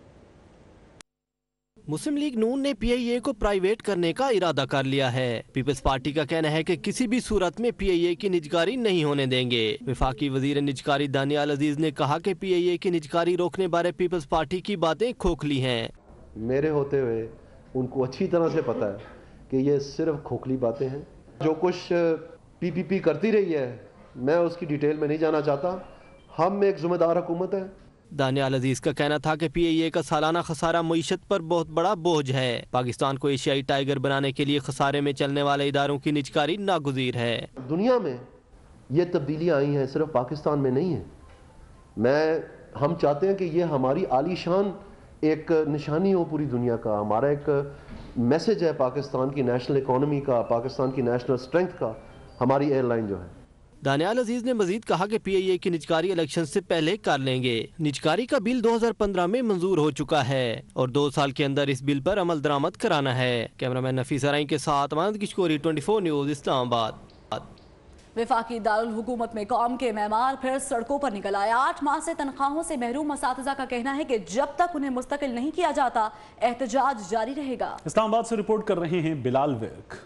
मुस्लिम लीग नून ने पीआईए को प्राइवेट करने का इरादा कर लिया है। पीपल्स पार्टी का कहना है कि किसी भी सूरत में पीआईए की निजकारी नहीं होने देंगे। वफाकी वजीर निजकारी दानियाल अजीज ने कहा कि पीआईए की निजकारी रोकने बारे पीपल्स पार्टी की बातें खोखली हैं। मेरे होते हुए उनको अच्छी तरह से पता है कि ये सिर्फ खोखली बातें हैं। जो कुछ पीपीपी करती रही है मैं उसकी डिटेल में नहीं जाना चाहता। हम एक जिम्मेदार हुकूमत है। दानियाल अजीज का कहना था कि पीआईए का सालाना खसारा मईशत पर बहुत बड़ा बोझ है। पाकिस्तान को एशियाई टाइगर बनाने के लिए खसारे में चलने वाले इदारों की निजकारी नागुज़ीर है। दुनिया में ये तब्दीलियाँ आई हैं, सिर्फ पाकिस्तान में नहीं है। हम चाहते हैं कि ये हमारी आलीशान एक निशानी हो पूरी दुनिया का। हमारा एक मैसेज है पाकिस्तान की नेशनल इकोनॉमी का, पाकिस्तान की नेशनल स्ट्रेंथ का, हमारी एयरलाइन जो है। दानियाल अजीज ने मजीद कहा कि पीआईए की निजकारी इलेक्शन से पहले कर लेंगे। निजकारी का बिल 2015 में मंजूर हो चुका है और 2 साल के अंदर इस बिल पर अमल दरामद कराना है। कैमरामैन नफीस सराई के साथ अमानत किशकोरी, 24 न्यूज़, इस्लामाबाद। वफाकी दारुल हुकूमत में कौम के मेहमान फिर सड़कों पर निकल आए। 8 माह से तनख्वाहों से महरूम असातिज़ा का कहना है कि जब तक उन्हें मुस्तकिल नहीं किया जाता एहतजाज जारी रहेगा। इस्लामाबाद से रिपोर्ट कर रहे हैं बिलाल विर्क।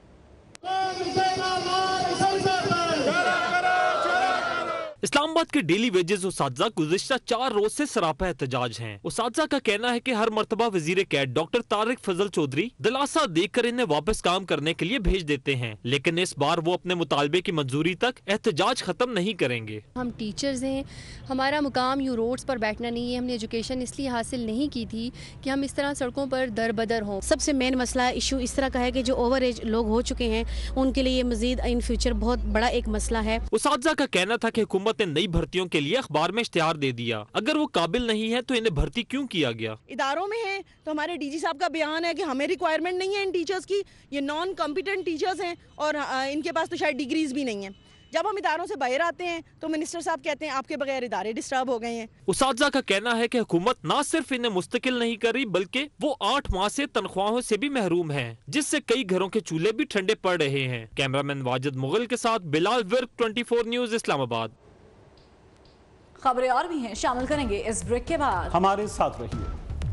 इस्लामाबाद के डेली वेजेस उसातिज़ा गुज़िश्ता 4 रोज से सरापा एहतजाज हैं। उसातिज़ा का कहना है कि हर मरतबा वजीर कैड डॉक्टर तारिक फजल चौधरी दिलासा देकर इन्हें वापस काम करने के लिए भेज देते हैं, लेकिन इस बार वो अपने मुतालबे की मंजूरी तक एहतजाज खत्म नहीं करेंगे। हम टीचर्स हैं, हमारा मुकाम यूँ रोड्स पर बैठना नहीं है। हमने एजुकेशन इसलिए हासिल नहीं की थी कि हम इस तरह सड़कों पर दर बदर हों। सबसे मेन मसला इशू इस तरह का है कि जो ओवर एज लोग हो चुके हैं उनके लिए मजीद इन फ्यूचर बहुत बड़ा एक मसला है। उसातिज़ा का कहना था कि हुकूमत ने नई भर्तियों के लिए अखबार में इश्तिहार दे दिया। अगर वो काबिल नहीं है तो इन्हें भर्ती क्यों किया गया? इदारों में है तो हमारे डीजी साहब का बयान है कि हमें रिक्वायरमेंट नहीं है इन टीचर्स की, ये नॉन कॉम्पिटेंट टीचर्स हैं और इनके पास तो शायद डिग्रीज भी नहीं है। जब हम इदारों से बाहर आते हैं तो मिनिस्टर साहब कहते हैं आपके बगैर इदारे डिस्टर्ब हो गए हैं। उसातिज़ा का कहना है कि हुकूमत न सिर्फ इन्हें मुस्तकिल नहीं कर रही बल्कि वो 8 माह से तनख्वाहों से भी महरूम हैं, जिससे कई घरों के चूल्हे भी ठंडे पड़ रहे हैं। कैमरामैन वाजिद मुगल के साथ बिलाल विर्क, 24 न्यूज़, इस्लामाबाद। खबरें और भी हैं, शामिल करेंगे इस ब्रेक के बाद। हमारे साथ रहिए।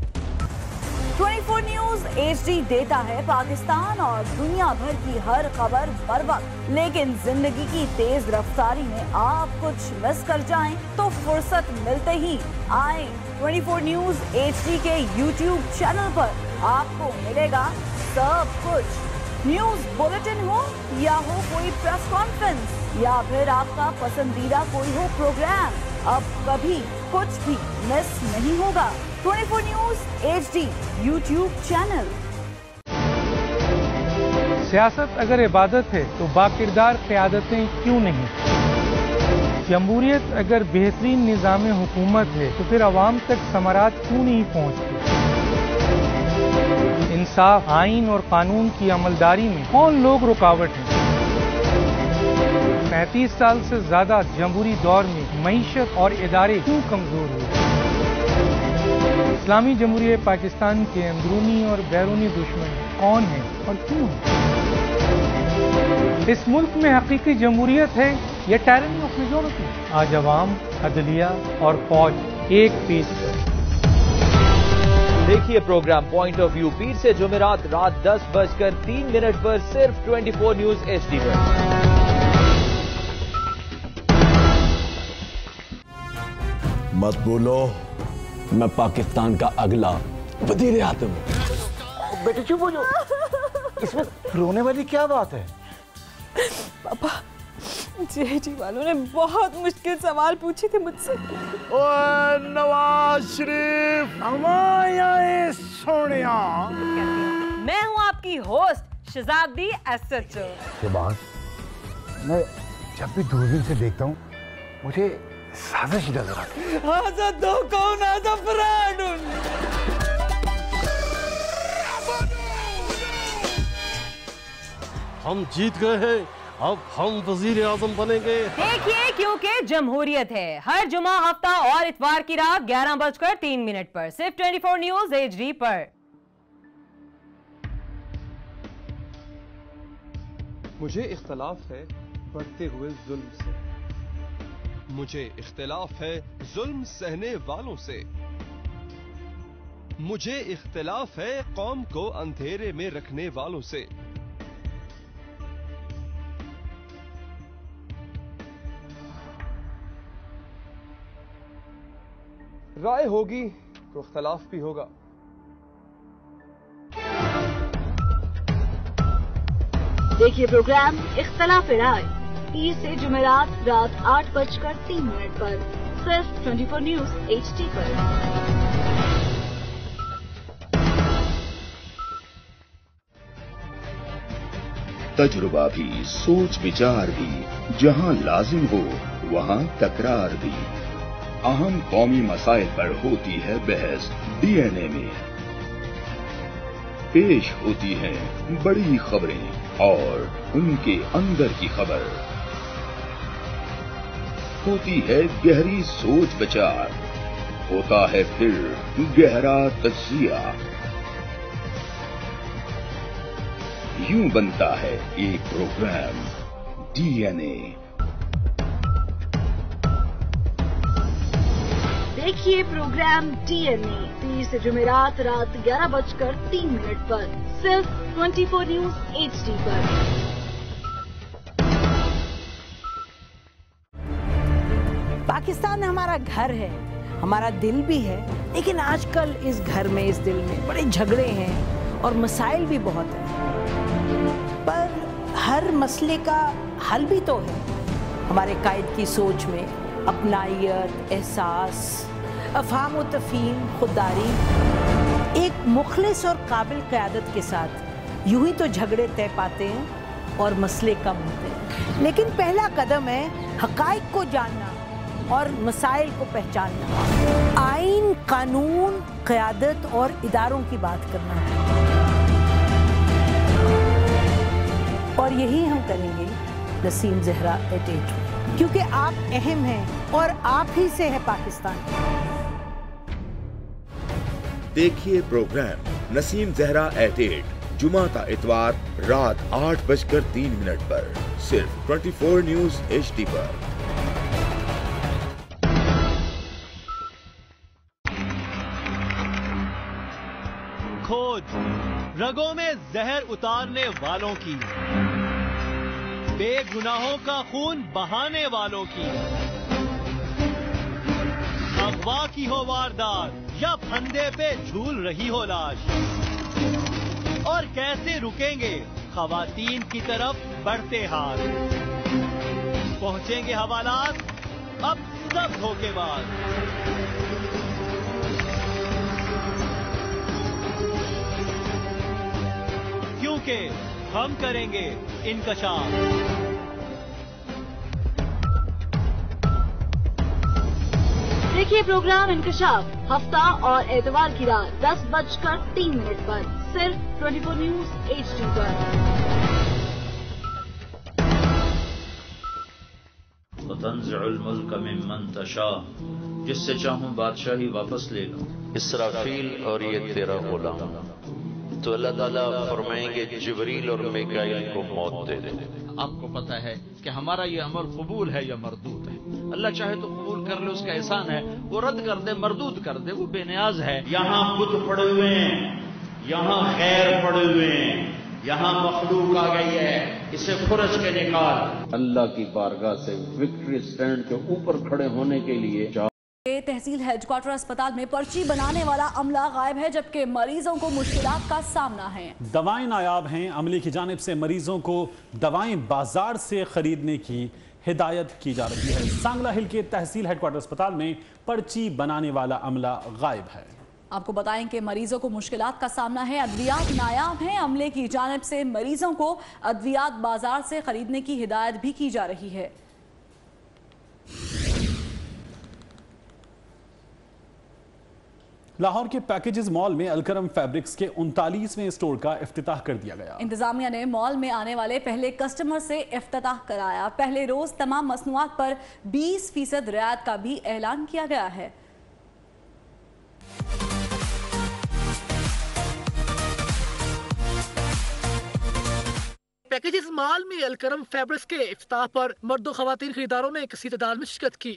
24 न्यूज़ HD देता है पाकिस्तान और दुनिया भर की हर खबर बर वक्त, लेकिन जिंदगी की तेज रफ्तारी में आप कुछ मिस कर जाएं तो फुर्सत मिलते ही आए 24 न्यूज़ HD के YouTube चैनल पर। आपको मिलेगा सब कुछ। न्यूज बुलेटिन हो या हो कोई प्रेस कॉन्फ्रेंस या फिर आपका पसंदीदा कोई हो प्रोग्राम, अब कभी कुछ भी मिस नहीं होगा। 24 न्यूज HD YouTube चैनल। सियासत अगर इबादत है तो बाकिरदार क़यादतें क्यों नहीं? जमहूरियत अगर बेहतरीन निज़ाम हुकूमत है तो फिर आवाम तक समारात क्यों नहीं पहुँचती? इंसाफ, आइन और कानून की अमलदारी में कौन लोग रुकावट हैं? 35 साल से ज्यादा जमहूरी दौर में मईशत और इदारे क्यों कमजोर हुए? इस्लामी जमहूरियत पाकिस्तान के अंदरूनी और बैरूनी दुश्मन कौन हैं और क्यों हैं? इस मुल्क में हकीकी जमहूरियत है या टायरनी ऑफ मेजॉरिटी? आज अवाम, अदलिया और फौज एक पेज पर। देखिए प्रोग्राम पॉइंट ऑफ व्यू पीर से जुमेरात रात 10:03 पर सिर्फ 24 न्यूज HD पर। मत बोलो मैं पाकिस्तान का अगला वजीर आज़म हूं। बेटे चुप हो जाओ, इसमें रोने वाली क्या बात है? पापा, जेडी वालों ने बहुत मुश्किल सवाल पूछे थे मुझसे। ओए नवाज शरीफ, हमारे सोनिया। मैं हूँ आपकी होस्ट शहजादी SHO। शहबाज, मैं जब भी दूरबीन से देखता हूँ मुझे साजिश नजर आती है। हम जीत गए हैं, अब हम वजीर आजम बनेंगे। देखिए क्योंकि जमहूरियत है, हर जुमा, हफ्ता और इतवार की रात 11:03 पर सिर्फ 24 न्यूज HD पर। मुझे इख्तलाफ है बढ़ते हुए जुल्म से, मुझे इख्तलाफ है जुल्म सहने वालों से, मुझे इख्तलाफ है कौम को अंधेरे में रखने वालों से। राय होगी तो इख्तलाफ भी होगा। देखिए प्रोग्राम इख्तलाफ राय पीर से जुमेरात रात 8:03 पर सिर्फ 24 न्यूज HD पर। तजुर्बा भी, सोच विचार भी, जहां लाजिम हो वहां तकरार भी। अहम कौमी मसाइल पर होती है बहस DNA में। पेश होती हैं बड़ी खबरें और उनके अंदर की खबर। होती है गहरी सोच विचार, होता है फिर गहरा तजिया। यूं बनता है एक प्रोग्राम DNA। देखिए प्रोग्राम DNA पीर से जुमेरात रात 11:03 पर सिर्फ 24 न्यूज HD पर। पाकिस्तान हमारा घर है, हमारा दिल भी है, लेकिन आजकल इस घर में, इस दिल में बड़े झगड़े हैं और मसाइल भी बहुत हैं। पर हर मसले का हल भी तो है हमारे कायद की सोच में। अपनाइयत, एहसास, अफहाम व तफहीम, खुददारी। एक मुखलिस और काबिल क़यादत के साथ यूं ही तो झगड़े तय पाते हैं और मसले कम होते हैं। लेकिन पहला कदम है हक़ाइक़ को जानना और मसाइल को पहचानना। आइन, कानून, क़यादत और इदारों की बात करना, और यही हम करेंगे नसीम ज़हरा एट 8, क्योंकि आप अहम हैं और आप ही से है पाकिस्तान। देखिए प्रोग्राम नसीम ज़हरा एट 8 जुमा ता इतवार रात 8:03 पर सिर्फ 24 न्यूज HD पर। खोज रगों में जहर उतारने वालों की, बेगुनाहों का खून बहाने वालों की। अगवा की हो वारदात या फंदे पे झूल रही हो लाश, और कैसे रुकेंगे खवातीन की तरफ बढ़ते हाथ। पहुंचेंगे हवालात अब सब धोखेबाज। क्योंकि हम करेंगे इनकशाफ। देखिए प्रोग्राम इंकशाफ हफ्ता और एतवार की रात 10:03 पर सिर्फ 24 न्यूज HD पर। वतंज़िउल मुल्क मिम्मन तशा, जिससे चाहूं बादशाही वापस ले लूं। इसराफील और ये तेरा गुलाम। तो अल्लाह ताला फरमाएंगे जिब्रील और मिकाईल को मौत दे दे। आपको पता है कि हमारा ये अमल कबूल है या मरदूद है। अल्लाह चाहे तो कबूल कर ले, उसका एहसान है। वो रद्द कर दे, मरदूद कर दे, वो बेनियाज है। यहाँ बुत पड़े हुए हैं, यहाँ खैर पड़े हुए हैं, यहाँ मखलूक आ गई है, इसे खुरच के निकाल। अल्लाह की बारगाह से विक्ट्री स्टैंड के ऊपर खड़े होने के लिए तहसील हेडक्वार्टर अस्पताल में पर्ची बनाने वाला अमला गायब है, जबकि मरीजों को मुश्किलात का सामना है। दवाएं नायाब हैं। अमले की जानिब से मरीजों को दवाएं बाजार से खरीदने की हिदायत की जा रही है। सांगला हिल के तहसील हेडक्वार्टर अस्पताल में पर्ची बनाने वाला अमला गायब है। आपको बताएं कि मरीजों को मुश्किलात का सामना है, अद्वियात नायाब हैं। अमले की जानिब से मरीजों को अद्वियात बाजार से खरीदने की हिदायत भी की जा रही है। लाहौर के पैकेजेस मॉल में अलकरम फैब्रिक्स के 39वें स्टोर का इफ्तिताह कर दिया गया। इंतजामिया ने मॉल में आने वाले पहले कस्टमर से इफ्तिताह कराया। पहले रोज तमाम मसनूआत पर 20% रियायत का भी ऐलान किया गया है। पैकेजेस मॉल में अलकरम फैब्रिक्स के इफ्तिताह पर मर्द और खवातीन खरीदारों ने किसी तादाद में शिरकत की।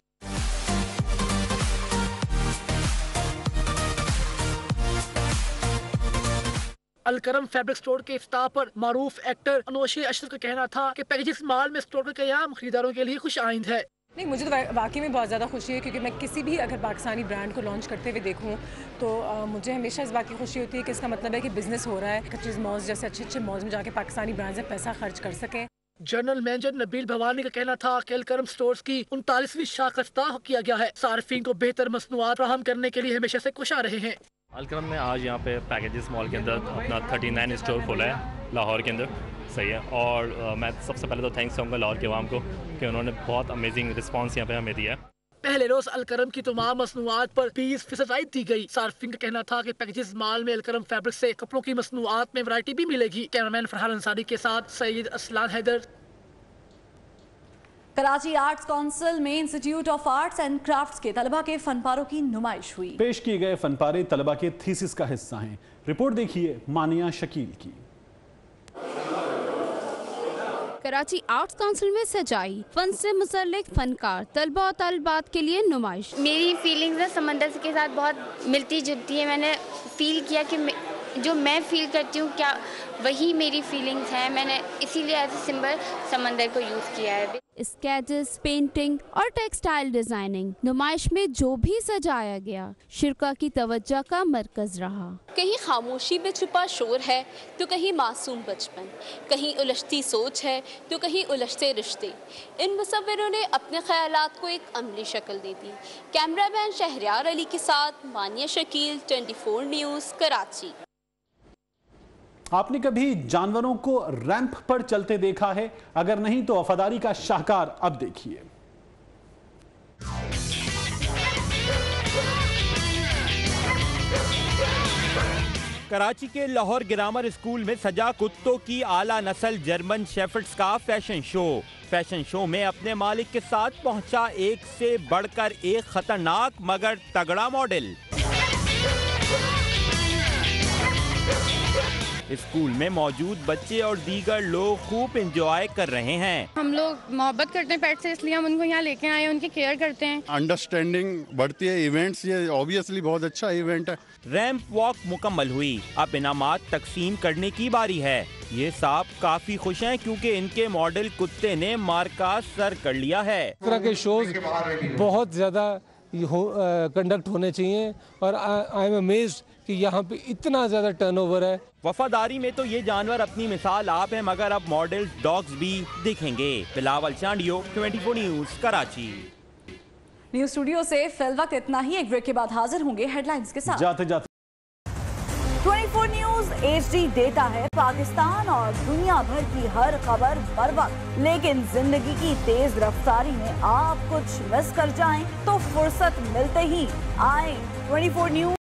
अलकरम फैब्रिक स्टोर के इफ्तिताह पर मारूफ एक्टर अनोशी अशरफ का कहना था कि पैकेजेस मॉल में स्टोर का क़याम खरीदारों के लिए खुश आइंद है। नहीं, मुझे तो वाकई में बहुत ज़्यादा खुशी है, क्योंकि मैं किसी भी अगर पाकिस्तानी ब्रांड को लॉन्च करते हुए देखूं तो मुझे हमेशा इस बात की खुशी होती है कि इसका मतलब है कि बिजनेस हो रहा है। अच्छे मॉल्स जैसे अच्छे मॉल्स में जाके पाकिस्तानी ब्रांड्स में पैसा खर्च कर सकें। जनरल मैनेजर नबील भवानी का कहना था कि अलकरम स्टोर्स की 39वीं शाख इफ्तिताह किया गया है। सार्फिन को बेहतर मसनूआत फराहम करने के लिए हमेशा से कोशिश रहे हैं। अलकरम ने आज यहाँ पे पैकेजेस मॉल के अंदर अपना 39 स्टोर खोला है लाहौर के अंदर। सही है, और मैं सबसे पहले तो थैंक्स कहूँगा लाहौर के अवाम को कि उन्होंने बहुत अमेजिंग रिस्पांस यहाँ पे हमें दिया है। पहले रोज अलकरम की तमाम मसनूआत पर 20% राइत दी गई। सार्फिन का कहना था कि पैकेजेस मॉल में अलकरम फैब्रिक से कपड़ों की मसनूआत में वैरायटी भी मिलेगी। कैमरामैन फरहान अंसारी के साथ सईद असलान हैदर। कराची आर्ट्स काउंसिल में institute of arts and crafts के तलबा के फनपारों की नुमाइश हुई। पेश किए गए फनपारे तलबा के थीसिस का हिस्सा हैं। रिपोर्ट देखिए मानिया शकील की। कराची आर्ट्स काउंसिल में सजाई फन से मुतल्लिक फनकार तलबा और तलबात के लिए नुमाइश। मेरी फीलिंग्स है समंदर के साथ बहुत मिलती जुलती है। मैंने फील किया कि जो मैं फील करती हूँ क्या वही मेरी फीलिंग्स हैं। मैंने इसीलिए एज ए सिंबल समंदर को यूज़ किया है। स्केचेस, पेंटिंग और टेक्सटाइल डिजाइनिंग नुमाइश में जो भी सजाया गया शिरका की तवज्जो का मरकज रहा। कहीं खामोशी में छुपा शोर है तो कहीं मासूम बचपन, कहीं उलझती सोच है तो कहीं उलझते रिश्ते। इन मुसव्विरों ने अपने ख्यालात को एक अमली शक्ल दे दी। कैमरामैन शहरयार अली के साथ मानिया शकील, 24 न्यूज़, कराची। आपने कभी जानवरों को रैंप पर चलते देखा है? अगर नहीं तो वफादारी का शाहकार अब देखिए। कराची के लाहौर ग्रामर स्कूल में सजा कुत्तों की आला नस्ल जर्मन शेफर्ड्स का फैशन शो। फैशन शो में अपने मालिक के साथ पहुंचा एक से बढ़कर एक खतरनाक मगर तगड़ा मॉडल। स्कूल में मौजूद बच्चे और दीगर लोग खूब एंजॉय कर रहे हैं। हम लोग मोहब्बत करते हैं पेट से, इसलिए हम उनको यहाँ लेके आए हैं, उनकी केयर करते हैं। अंडरस्टैंडिंग बढ़ती है। इवेंट्स ये ऑब्वियसली बहुत अच्छा इवेंट है। रैंप वॉक मुकम्मल हुई, अब इनामात तकसीम करने की बारी है। ये साहब काफी खुश हैं क्योंकि इनके मॉडल कुत्ते ने मार्का सर कर लिया है। इस तरह के शोज बहुत ज्यादा कंडक्ट होने चाहिए। और आई एम अमेज्ड कि यहाँ पे इतना ज़्यादा टर्नओवर है। वफादारी में तो ये जानवर अपनी मिसाल आप हैं, मगर अब मॉडल डॉग्स भी दिखेंगे। Bilawal Chandio, 24 news, Karachi. News studio से फिल वक्त इतना ही। एक ब्रेक के बाद हाजिर होंगे हेडलाइंस के साथ। जाते जाते 24 न्यूज HD देता है पाकिस्तान और दुनिया भर की हर खबर बर वक्त, लेकिन जिंदगी की तेज रफ्तारी में आप कुछ मिस कर जाएं तो फुर्सत मिलते ही आए 24 न्यूज